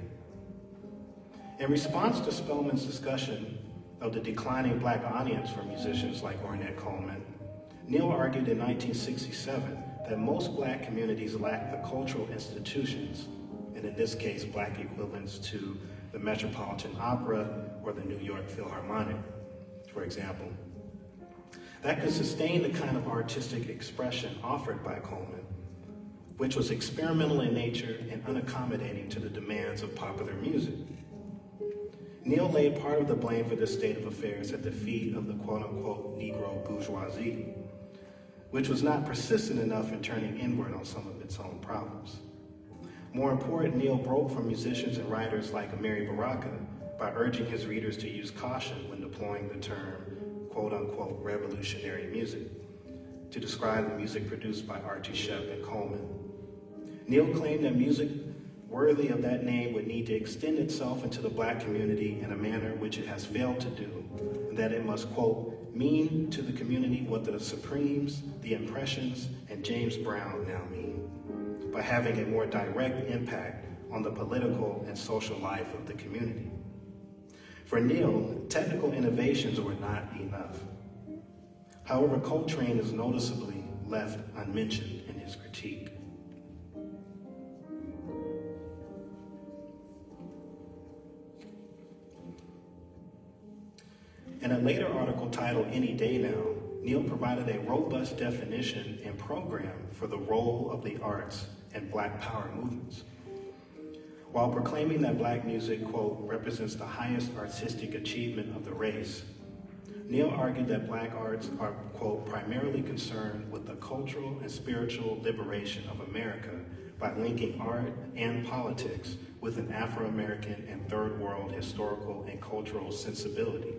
In response to Spelman's discussion of the declining Black audience for musicians like Ornette Coleman, Neal argued in 1967 that most Black communities lack the cultural institutions, and in this case, Black equivalents to the Metropolitan Opera or the New York Philharmonic, for example, that could sustain the kind of artistic expression offered by Coleman, which was experimental in nature and unaccommodating to the demands of popular music. Neal laid part of the blame for this state of affairs at the feet of the quote-unquote Negro bourgeoisie, which was not persistent enough in turning inward on some of its own problems. More important, Neal broke from musicians and writers like Amiri Baraka by urging his readers to use caution when deploying the term quote-unquote revolutionary music to describe the music produced by Archie Shepp and Coleman. Neal claimed that music worthy of that name would need to extend itself into the Black community in a manner which it has failed to do, and that it must, quote, mean to the community what the Supremes, the Impressions, and James Brown now mean, by having a more direct impact on the political and social life of the community. For Neal, technical innovations were not enough. However, Coltrane is noticeably left unmentioned in his critique. In a later article titled Any Day Now, Neal provided a robust definition and program for the role of the arts in Black power movements. While proclaiming that Black music, quote, represents the highest artistic achievement of the race, Neal argued that Black arts are, quote, primarily concerned with the cultural and spiritual liberation of America by linking art and politics with an Afro-American and Third World historical and cultural sensibility.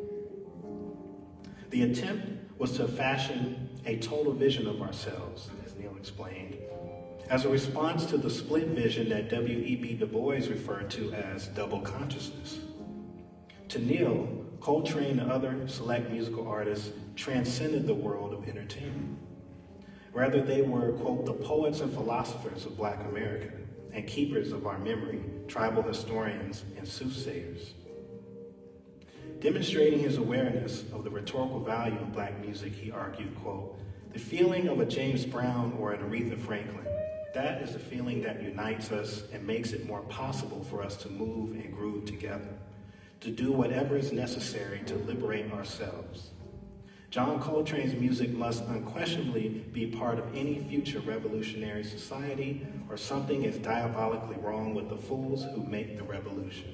The attempt was to fashion a total vision of ourselves, as Neal explained, as a response to the split vision that W.E.B. Du Bois referred to as double consciousness. To Neal, Coltrane and other select musical artists transcended the world of entertainment. Rather, they were, quote, the poets and philosophers of Black America and keepers of our memory, tribal historians, and soothsayers. Demonstrating his awareness of the rhetorical value of Black music, he argued, quote, the feeling of a James Brown or an Aretha Franklin, that is the feeling that unites us and makes it more possible for us to move and groove together, to do whatever is necessary to liberate ourselves. John Coltrane's music must unquestionably be part of any future revolutionary society, or something is diabolically wrong with the fools who make the revolution.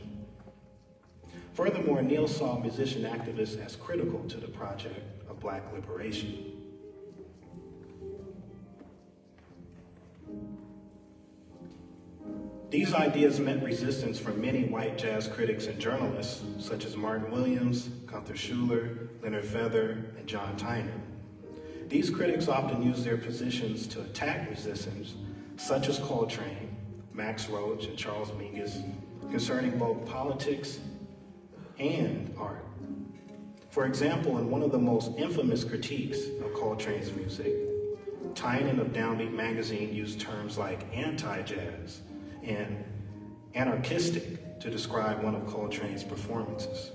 Furthermore, Neal saw musician activists as critical to the project of Black liberation. These ideas met resistance from many white jazz critics and journalists, such as Martin Williams, Gunther Schuller, Leonard Feather, and John Tyner. These critics often use their positions to attack musicians, such as Coltrane, Max Roach, and Charles Mingus, concerning both politics and art. For example, in one of the most infamous critiques of Coltrane's music, Tynan of Downbeat magazine used terms like anti-jazz and anarchistic to describe one of Coltrane's performances.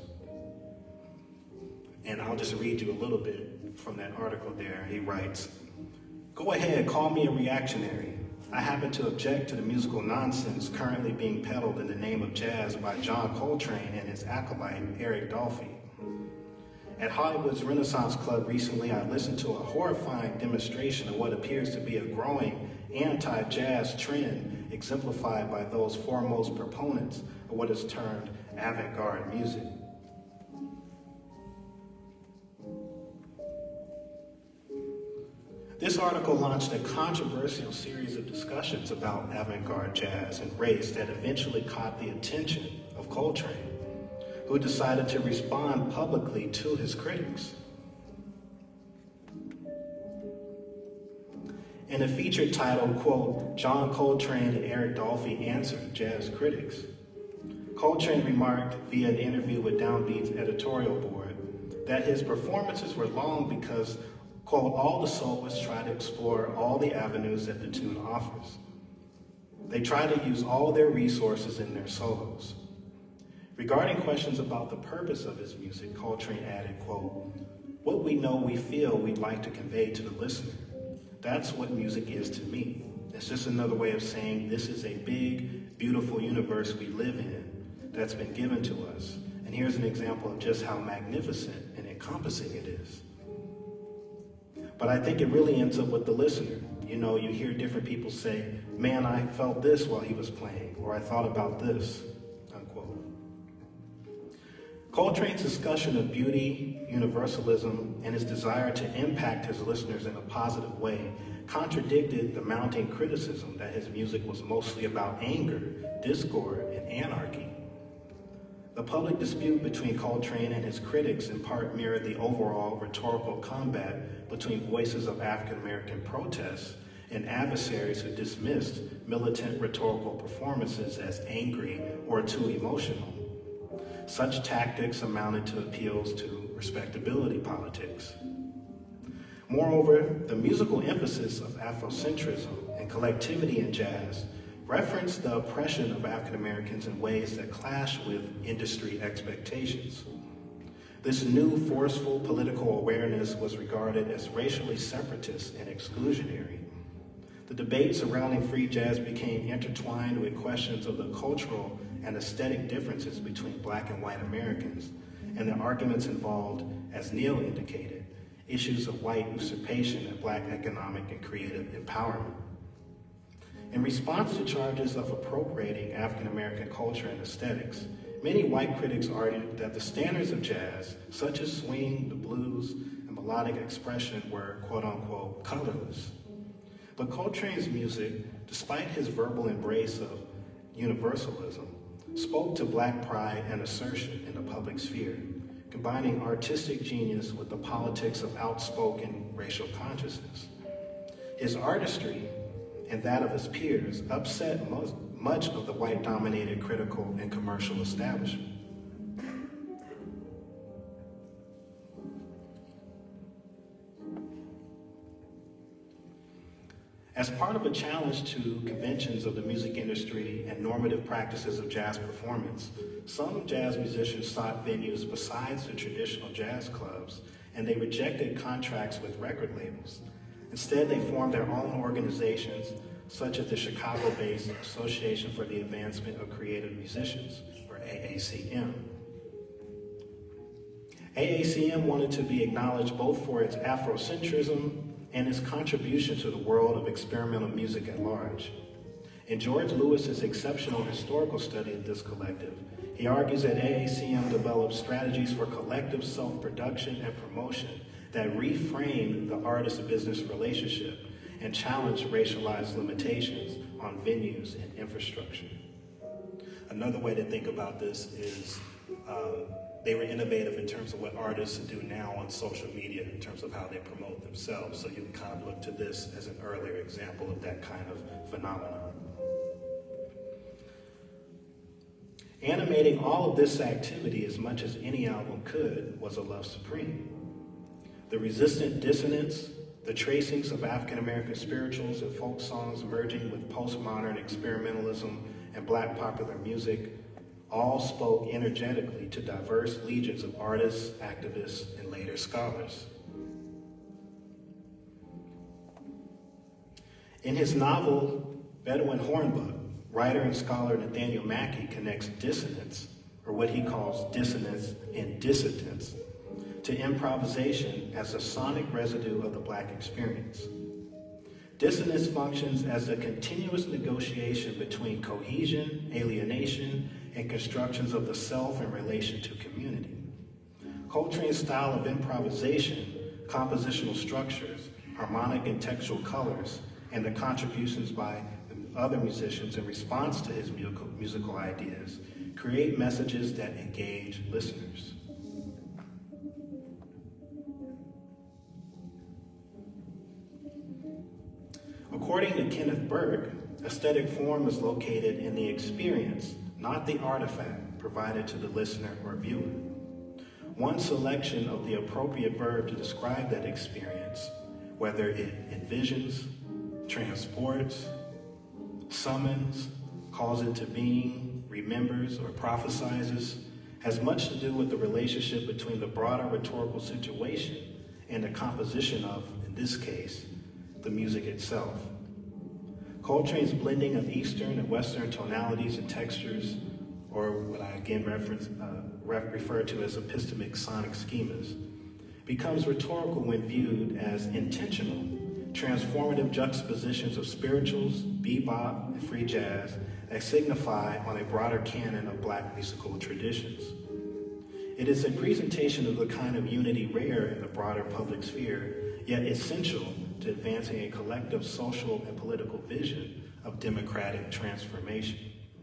And I'll just read you a little bit from that article there. He writes, "Go ahead, call me a reactionary. I happen to object to the musical nonsense currently being peddled in the name of jazz by John Coltrane and his acolyte, Eric Dolphy. At Hollywood's Renaissance Club recently, I listened to a horrifying demonstration of what appears to be a growing anti-jazz trend exemplified by those foremost proponents of what is termed avant-garde music." This article launched a controversial series of discussions about avant-garde jazz and race that eventually caught the attention of Coltrane, who decided to respond publicly to his critics. In a feature titled, quote, "John Coltrane and Eric Dolphy Answered Jazz Critics," Coltrane remarked via an interview with Downbeat's editorial board that his performances were long because, quote, "all the soloists try to explore all the avenues that the tune offers. They try to use all their resources in their solos." Regarding questions about the purpose of his music, Coltrane added, quote, "What we know we feel we'd like to convey to the listener. That's what music is to me. It's just another way of saying this is a big, beautiful universe we live in that's been given to us. And here's an example of just how magnificent and encompassing it is." But I think it really ends up with the listener. You know, you hear different people say, "Man, I felt this while he was playing," or "I thought about this," unquote. Coltrane's discussion of beauty, universalism, and his desire to impact his listeners in a positive way contradicted the mounting criticism that his music was mostly about anger, discord, and anarchy. The public dispute between Coltrane and his critics in part mirrored the overall rhetorical combat between voices of African-American protests and adversaries who dismissed militant rhetorical performances as angry or too emotional. Such tactics amounted to appeals to respectability politics. Moreover, the musical emphasis of Afrocentrism and collectivity in jazz referenced the oppression of African Americans in ways that clash with industry expectations. This new forceful political awareness was regarded as racially separatist and exclusionary. The debate surrounding free jazz became intertwined with questions of the cultural and aesthetic differences between Black and white Americans, and the arguments involved, as Neil indicated, issues of white usurpation and Black economic and creative empowerment. In response to charges of appropriating African American culture and aesthetics, many white critics argued that the standards of jazz, such as swing, the blues, and melodic expression, were quote-unquote colorless. But Coltrane's music, despite his verbal embrace of universalism, spoke to Black pride and assertion in the public sphere, combining artistic genius with the politics of outspoken racial consciousness. His artistry and that of his peers upset much of the white-dominated critical and commercial establishment. As part of a challenge to conventions of the music industry and normative practices of jazz performance, some jazz musicians sought venues besides the traditional jazz clubs, and they rejected contracts with record labels. Instead, they formed their own organizations, such as the Chicago-based Association for the Advancement of Creative Musicians, or AACM. AACM wanted to be acknowledged both for its Afrocentrism and its contribution to the world of experimental music at large. In George Lewis's exceptional historical study of this collective, he argues that AACM developed strategies for collective self-production and promotion that reframed the artist-business relationship and challenged racialized limitations on venues and infrastructure. Another way to think about this is they were innovative in terms of what artists do now on social media in terms of how they promote themselves. So you can kind of look to this as an earlier example of that kind of phenomenon. Animating all of this activity as much as any album could was A Love Supreme. The resistant dissonance, the tracings of African-American spirituals and folk songs merging with postmodern experimentalism and Black popular music all spoke energetically to diverse legions of artists, activists, and later scholars. In his novel, Bedouin Hornbook, writer and scholar Nathaniel Mackey connects dissonance, or what he calls dissonance and dissidence, to improvisation as a sonic residue of the Black experience. Dissonance functions as a continuous negotiation between cohesion, alienation, and constructions of the self in relation to community. Coltrane's style of improvisation, compositional structures, harmonic and textual colors, and the contributions by other musicians in response to his musical ideas create messages that engage listeners. According to Kenneth Burke, aesthetic form is located in the experience, not the artifact provided to the listener or viewer. One selection of the appropriate verb to describe that experience, whether it envisions, transports, summons, calls into being, remembers, or prophesizes, has much to do with the relationship between the broader rhetorical situation and the composition of, in this case, the music itself. Coltrane's blending of Eastern and Western tonalities and textures, or what I again refer to as epistemic sonic schemas, becomes rhetorical when viewed as intentional, transformative juxtapositions of spirituals, bebop, and free jazz that signify on a broader canon of Black musical traditions. It is a presentation of the kind of unity rare in the broader public sphere, yet essential to advancing a collective social and political vision of democratic transformation.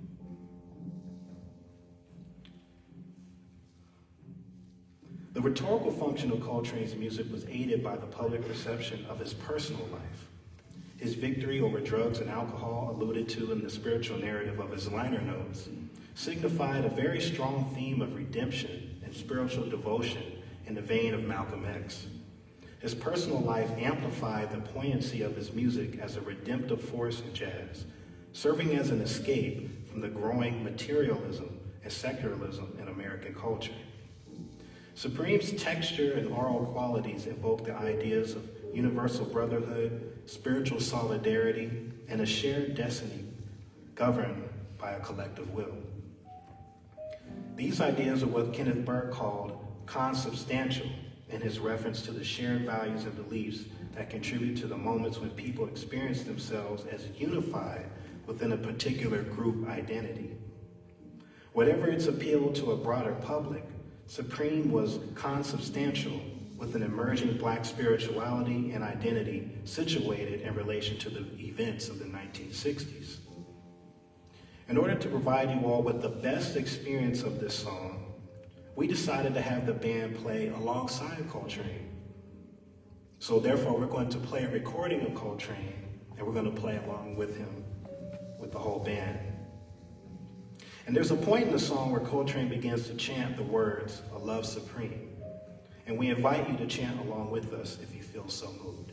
The rhetorical function of Coltrane's music was aided by the public perception of his personal life. His victory over drugs and alcohol, alluded to in the spiritual narrative of his liner notes, signified a very strong theme of redemption and spiritual devotion in the vein of Malcolm X. His personal life amplified the poignancy of his music as a redemptive force in jazz, serving as an escape from the growing materialism and secularism in American culture. Supreme's texture and aural qualities evoke the ideas of universal brotherhood, spiritual solidarity, and a shared destiny governed by a collective will. These ideas are what Kenneth Burke called consubstantial in his reference to the shared values and beliefs that contribute to the moments when people experience themselves as unified within a particular group identity. Whatever its appeal to a broader public, Supreme was consubstantial with an emerging Black spirituality and identity situated in relation to the events of the 1960s. In order to provide you all with the best experience of this song, we decided to have the band play alongside Coltrane. So therefore, we're going to play a recording of Coltrane, and we're going to play along with him, with the whole band. And there's a point in the song where Coltrane begins to chant the words, "A Love Supreme." And we invite you to chant along with us if you feel so moved.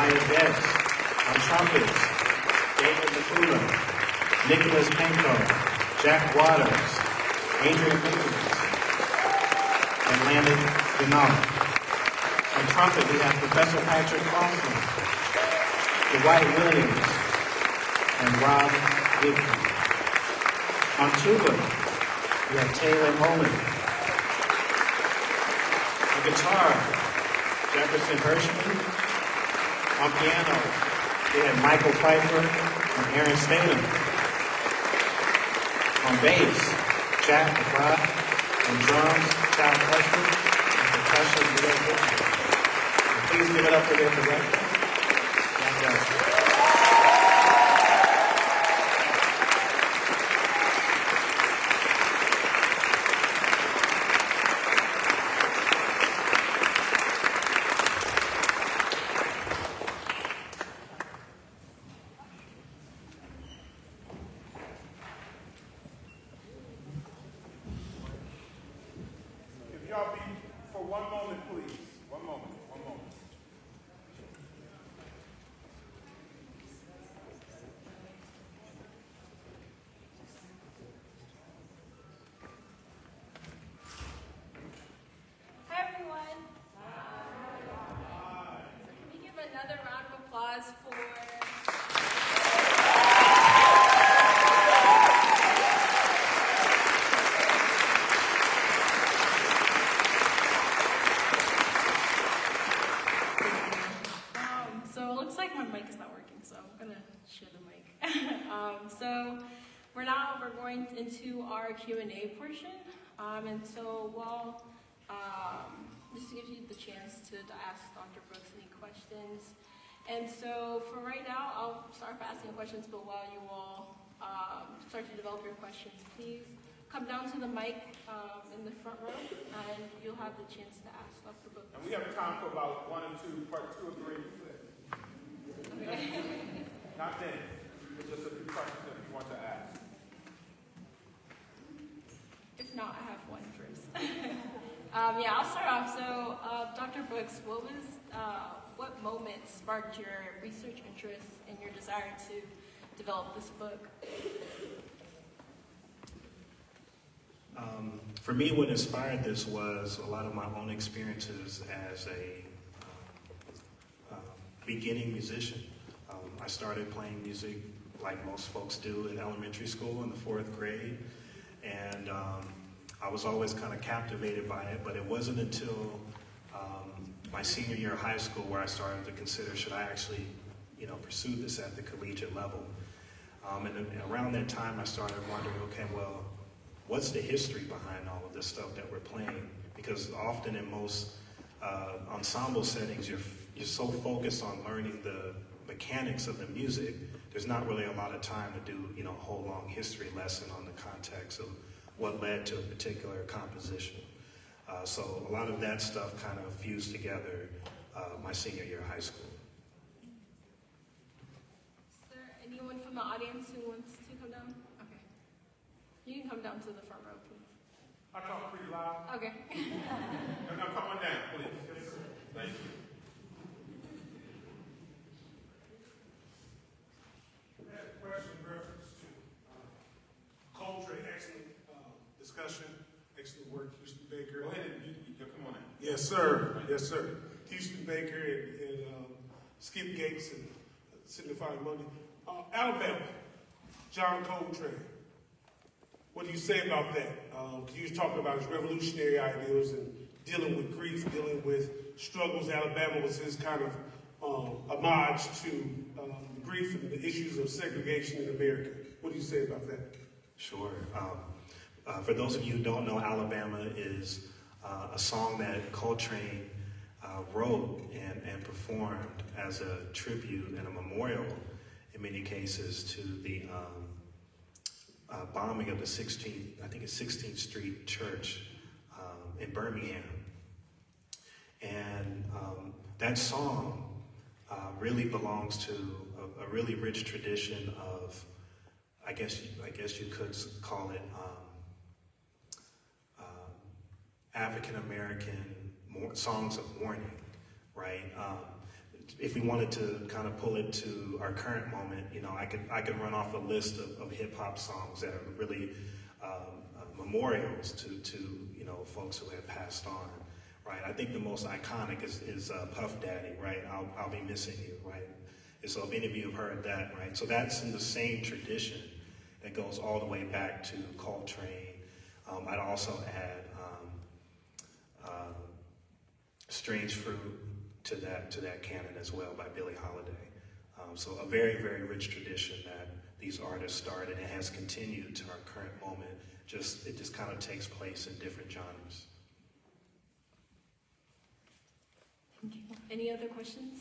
Maya Betts. On trumpets, David Makula, Nicholas Penko, Jack Waters, Adrian Nicholas, and Landon Denali. On trumpet, we have Professor Patrick Crossland, Dwight Williams, and Rob Gibson. On tuba, we have Taylor Owen. On guitar, Jefferson Hirschman. On piano, we have Michael Pfeiffer and Aaron Statham. On bass, Jack McGrath. On drums, Kyle Custer. And percussion, Will Gibson. Please give it up for their director. Jack Custer. Into our Q&A portion, and so while this gives you the chance to ask Dr. Brooks any questions, and so for right now I'll start by asking questions, but while you all start to develop your questions, please come down to the mic in the front row, and you'll have the chance to ask Dr. Brooks. And we have time for about part two or three. Okay. Not many, but just a few questions that you want to ask. If not, I have one first. Yeah, I'll start off. So, Dr. Brooks, what moment sparked your research interest and your desire to develop this book? For me, what inspired this was a lot of my own experiences as a beginning musician. I started playing music like most folks do in elementary school in the 4th grade. And I was always kind of captivated by it, but it wasn't until my senior year of high school where I started to consider, should I actually, pursue this at the collegiate level? And around that time, I started wondering, okay, well, what's the history behind all of this stuff that we're playing? Because often in most ensemble settings, you're so focused on learning the mechanics of the music, there's not really a lot of time to do, a whole long history lesson on the context of what led to a particular composition. So a lot of that stuff kind of fused together my senior year of high school. Is there anyone from the audience who wants to come down? Okay. You can come down to the front row, please. I talk pretty loud. Okay. No, come on down, please. Yes, sir. Thank you. Coltrane, excellent discussion, excellent work, Houston Baker. Go ahead and come on in. Yes, sir. Yes, sir. Houston Baker and Skip Gates and signifying money. Alabama, John Coltrane. What do you say about that? You was talking about his revolutionary ideals and dealing with grief, dealing with struggles. Alabama was his kind of homage to grief and the issues of segregation in America. What do you say about that? Sure. For those of you who don't know, Alabama is a song that Coltrane wrote and performed as a tribute and a memorial, in many cases, to the bombing of the 16th Street Church in Birmingham. And that song really belongs to a really rich tradition of, I guess you could call it African American songs of mourning, right? if we wanted to kind of pull it to our current moment, you know, I could run off a list of hip hop songs that are really memorials to you know, folks who have passed on, right? I think the most iconic is Puff Daddy, right? I'll be missing you, right? And so if any of you have heard that, right? So that's in the same tradition that goes all the way back to Coltrane. I'd also add Strange Fruit to that canon as well by Billie Holiday. So a very, very rich tradition that these artists started and has continued to our current moment. It just kind of takes place in different genres. Thank you. Any other questions?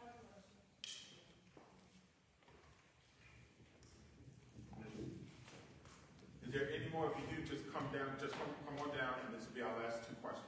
Is there any more? If you do, just come down, come on down, and this will be our last two questions.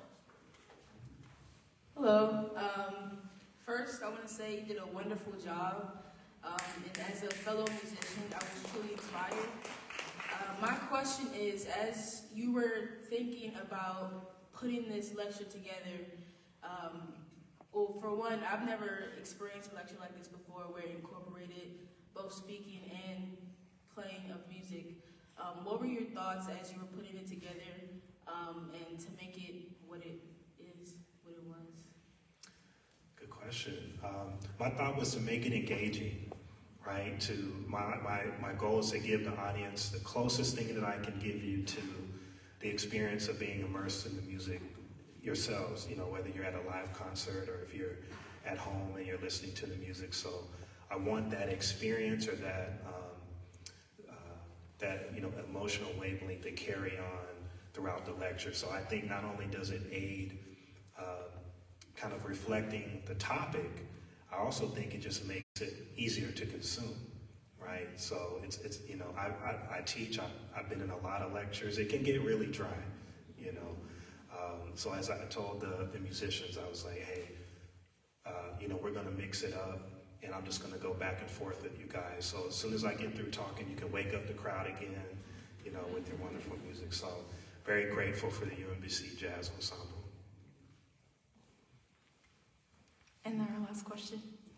Hello. First, I want to say you did a wonderful job. And as a fellow musician, I was truly inspired. My question is, as you were thinking about putting this lecture together, well, for one, I've never experienced a lecture like this before where it incorporated both speaking and playing of music. What were your thoughts as you were putting it together and to make it what it is, what it was? Good question. My thought was to make it engaging, right? To my goal is to give the audience the closest thing that I can give you to the experience of being immersed in the music yourselves, you know, whether you're at a live concert or if you're at home and you're listening to the music. So I want that experience or that you know, emotional wavelength to carry on throughout the lecture. So I think not only does it aid kind of reflecting the topic, I also think it just makes it easier to consume, right? So it's you know, I teach, I've been in a lot of lectures. It can get really dry, you know. So as I told the musicians, I was like, hey, you know, we're gonna mix it up, and I'm just gonna go back and forth with you guys. So as soon as I get through talking, you can wake up the crowd again, you know, with your wonderful music. So very grateful for the UMBC Jazz Ensemble. And then our last question.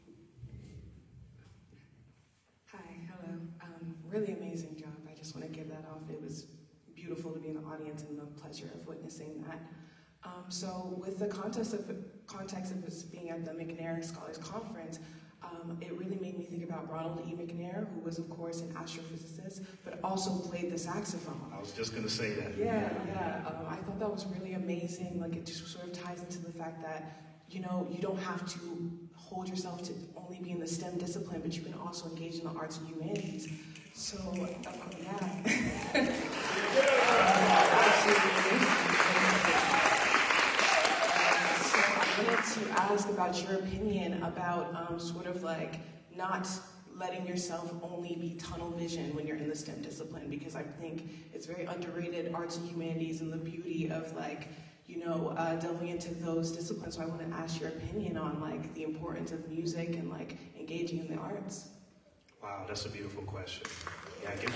Hi, hello. Really amazing job. I just want to give that off. It was beautiful to be in the audience and the pleasure of witnessing that. So with the context of this being at the McNair Scholars Conference, it really made me think about Ronald E. McNair, who was, of course, an astrophysicist, but also played the saxophone. I was just going to say that. Yeah. I thought that was really amazing. Like, it just sort of ties into the fact that, you know, you don't have to hold yourself to only be in the STEM discipline, but you can also engage in the arts and humanities. So, yeah. I wanted to ask about your opinion about sort of like not letting yourself only be tunnel vision when you're in the STEM discipline, because I think it's very underrated, arts and humanities, and the beauty of, like, you know, delving into those disciplines. So I want to ask your opinion on, like, the importance of music and, like, engaging in the arts. Wow, that's a beautiful question. Yeah, I get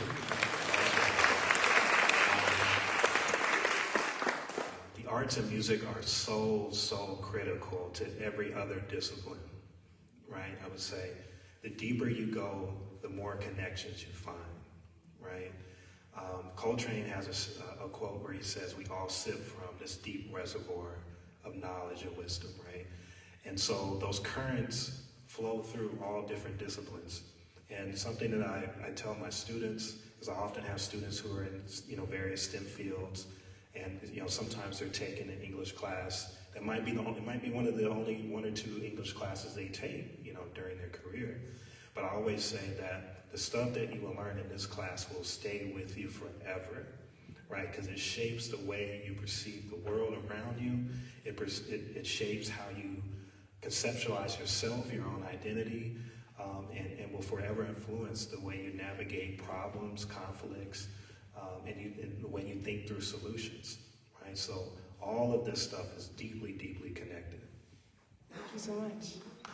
the arts and music are so critical to every other discipline, right? I would say the deeper you go, the more connections you find, right? Coltrane has a quote where he says, we all sip from this deep reservoir of knowledge and wisdom, right? And so those currents flow through all different disciplines. And something that I tell my students is I often have students who are in, you know, various STEM fields, and, you know, sometimes they're taking an English class that might be one of the only 1 or 2 English classes they take, you know, during their career. But I always say that the stuff that you will learn in this class will stay with you forever, right? Because it shapes the way you perceive the world around you. It shapes how you conceptualize yourself, your own identity, and will forever influence the way you navigate problems, conflicts, and the way you think through solutions, right? So all of this stuff is deeply, deeply connected. Thank you so much.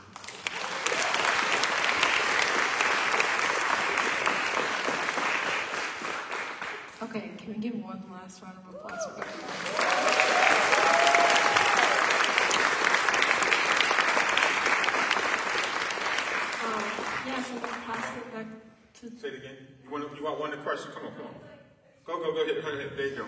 Okay, can we give one last round of applause for Dr. Burke? go ahead. There you go.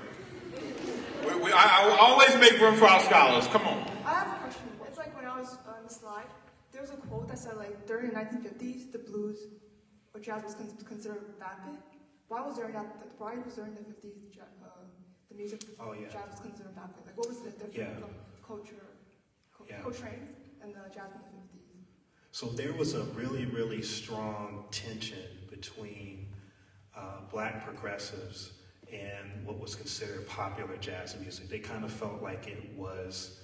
I always make room for our scholars. Come on. I have a question. It's like when I was on the slide, there was a quote that said like during the 1950s, the blues or jazz was considered vapid. Why was during the 50s the music jazz was considered vapid? Like what was the difference from Coltrane and the jazz in the 50s? So there was a really, really strong tension between black progressives and what was considered popular jazz music. They kind of felt like it was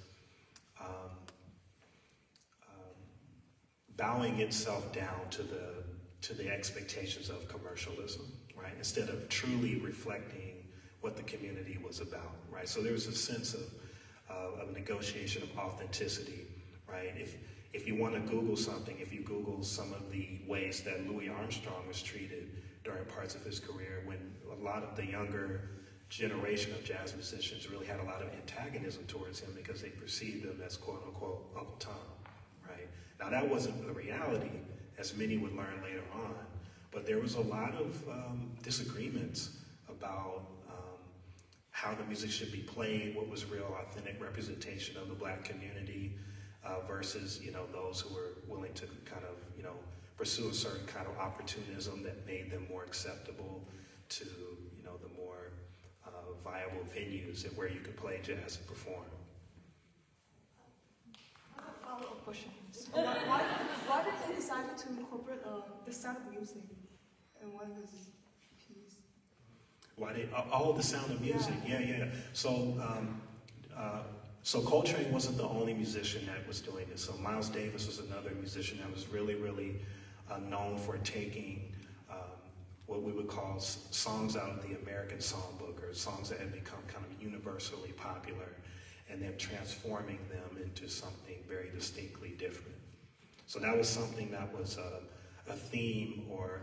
bowing itself down to the expectations of commercialism, right? Instead of truly reflecting what the community was about, right? So there was a sense of negotiation of authenticity, right? If you want to Google something, if you Google some of the ways that Louis Armstrong was treated during parts of his career, when a lot of the younger generation of jazz musicians really had a lot of antagonism towards him because they perceived him as quote unquote Uncle Tom, right? Now that wasn't the reality, as many would learn later on, but there was a lot of disagreements about how the music should be played, what was real authentic representation of the black community versus, those who were willing to kind of, pursue a certain kind of opportunism that made them more acceptable to, the more viable venues and where you could play jazz and perform. I have a follow-up question. Why did they decide to incorporate the sound of music in one of his pieces? Why they? The sound of music. Yeah. So Coltrane wasn't the only musician that was doing this. So Miles Davis was another musician that was really, really known for taking what we would call songs out of the American songbook, or songs that had become kind of universally popular, and then transforming them into something very distinctly different. So that was something that was a theme or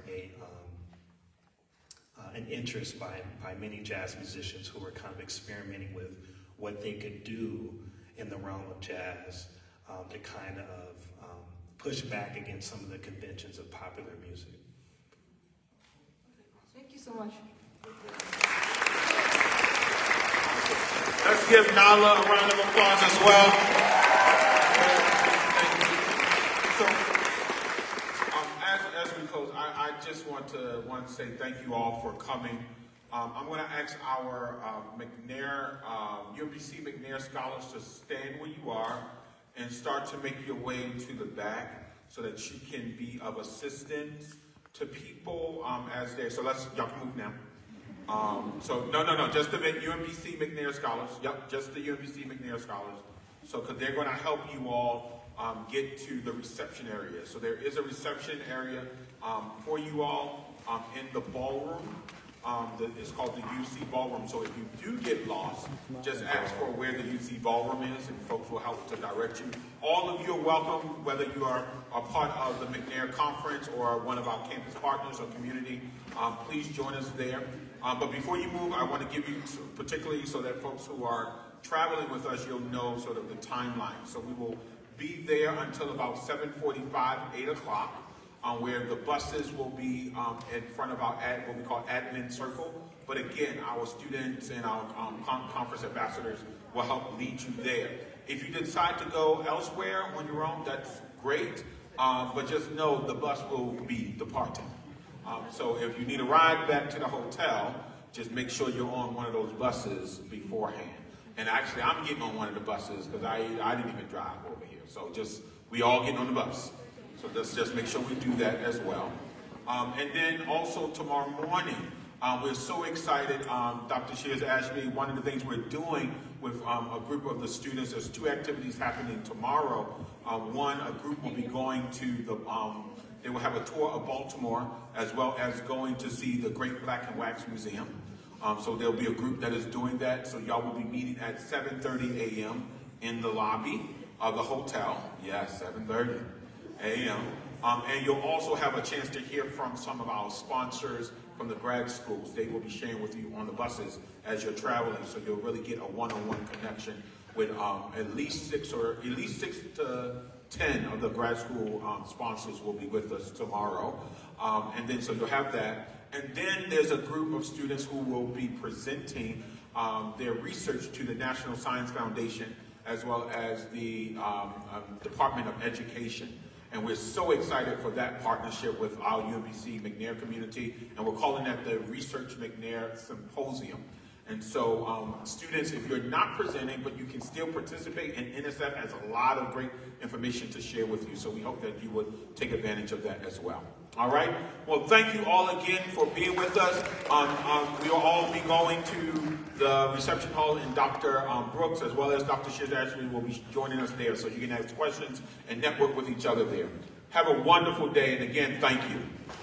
an interest by many jazz musicians who were kind of experimenting with what they could do in the realm of jazz to kind of push back against some of the conventions of popular music. Thank you so much. Let's give Nala a round of applause as well. So, as we close, I just want to say thank you all for coming. I'm going to ask our McNair, UMBC McNair scholars to stand where you are and start to make your way to the back so that you can be of assistance to people as they. So y'all can move now. No, just the UMBC McNair scholars. Yep, just the UMBC McNair scholars. So, because they're going to help you all get to the reception area. So there is a reception area for you all in the ballroom. It's called the UC Ballroom. So if you do get lost, just ask for where the UC Ballroom is, and folks will help to direct you. All of you are welcome, whether you are a part of the McNair conference or one of our campus partners or community. Please join us there. But before you move, I want to give you, particularly so that folks who are traveling with us, you'll know sort of the timeline. So we will be there until about 7:45, 8 o'clock. Where the buses will be in front of our what we call admin circle. But again, our students and our conference ambassadors will help lead you there. If you decide to go elsewhere on your own, that's great. But just know the bus will be departing. So if you need a ride back to the hotel, just make sure you're on one of those buses beforehand. And actually, I'm getting on one of the buses because I didn't even drive over here. So we all getting on the bus. So let's just make sure we do that as well. And then also tomorrow morning, we're so excited. Dr. Shears Ashby, one of the things we're doing with a group of the students, there's 2 activities happening tomorrow. One, a group will be going to they will have a tour of Baltimore, as well as going to see the Great Black and Wax Museum. So there'll be a group that is doing that. So y'all will be meeting at 7:30 a.m. in the lobby of the hotel. Yeah, 7:30 a.m. And you'll also have a chance to hear from some of our sponsors from the grad schools. They will be sharing with you on the buses as you're traveling, so you'll really get a one-on-one connection with at least 6 to 10 of the grad school sponsors will be with us tomorrow. And then so you'll have that. And then there's a group of students who will be presenting their research to the National Science Foundation as well as the Department of Education. And we're so excited for that partnership with our UMBC McNair community, and we're calling that the Research McNair Symposium. And so students, if you're not presenting, but you can still participate, and NSF has a lot of great information to share with you. So we hope that you would take advantage of that as well. All right. Well, thank you all again for being with us. We will all be going to the reception hall, and Dr. Brooks as well as Dr. Shizashri will be joining us there, so you can ask questions and network with each other there. Have a wonderful day, and again, thank you.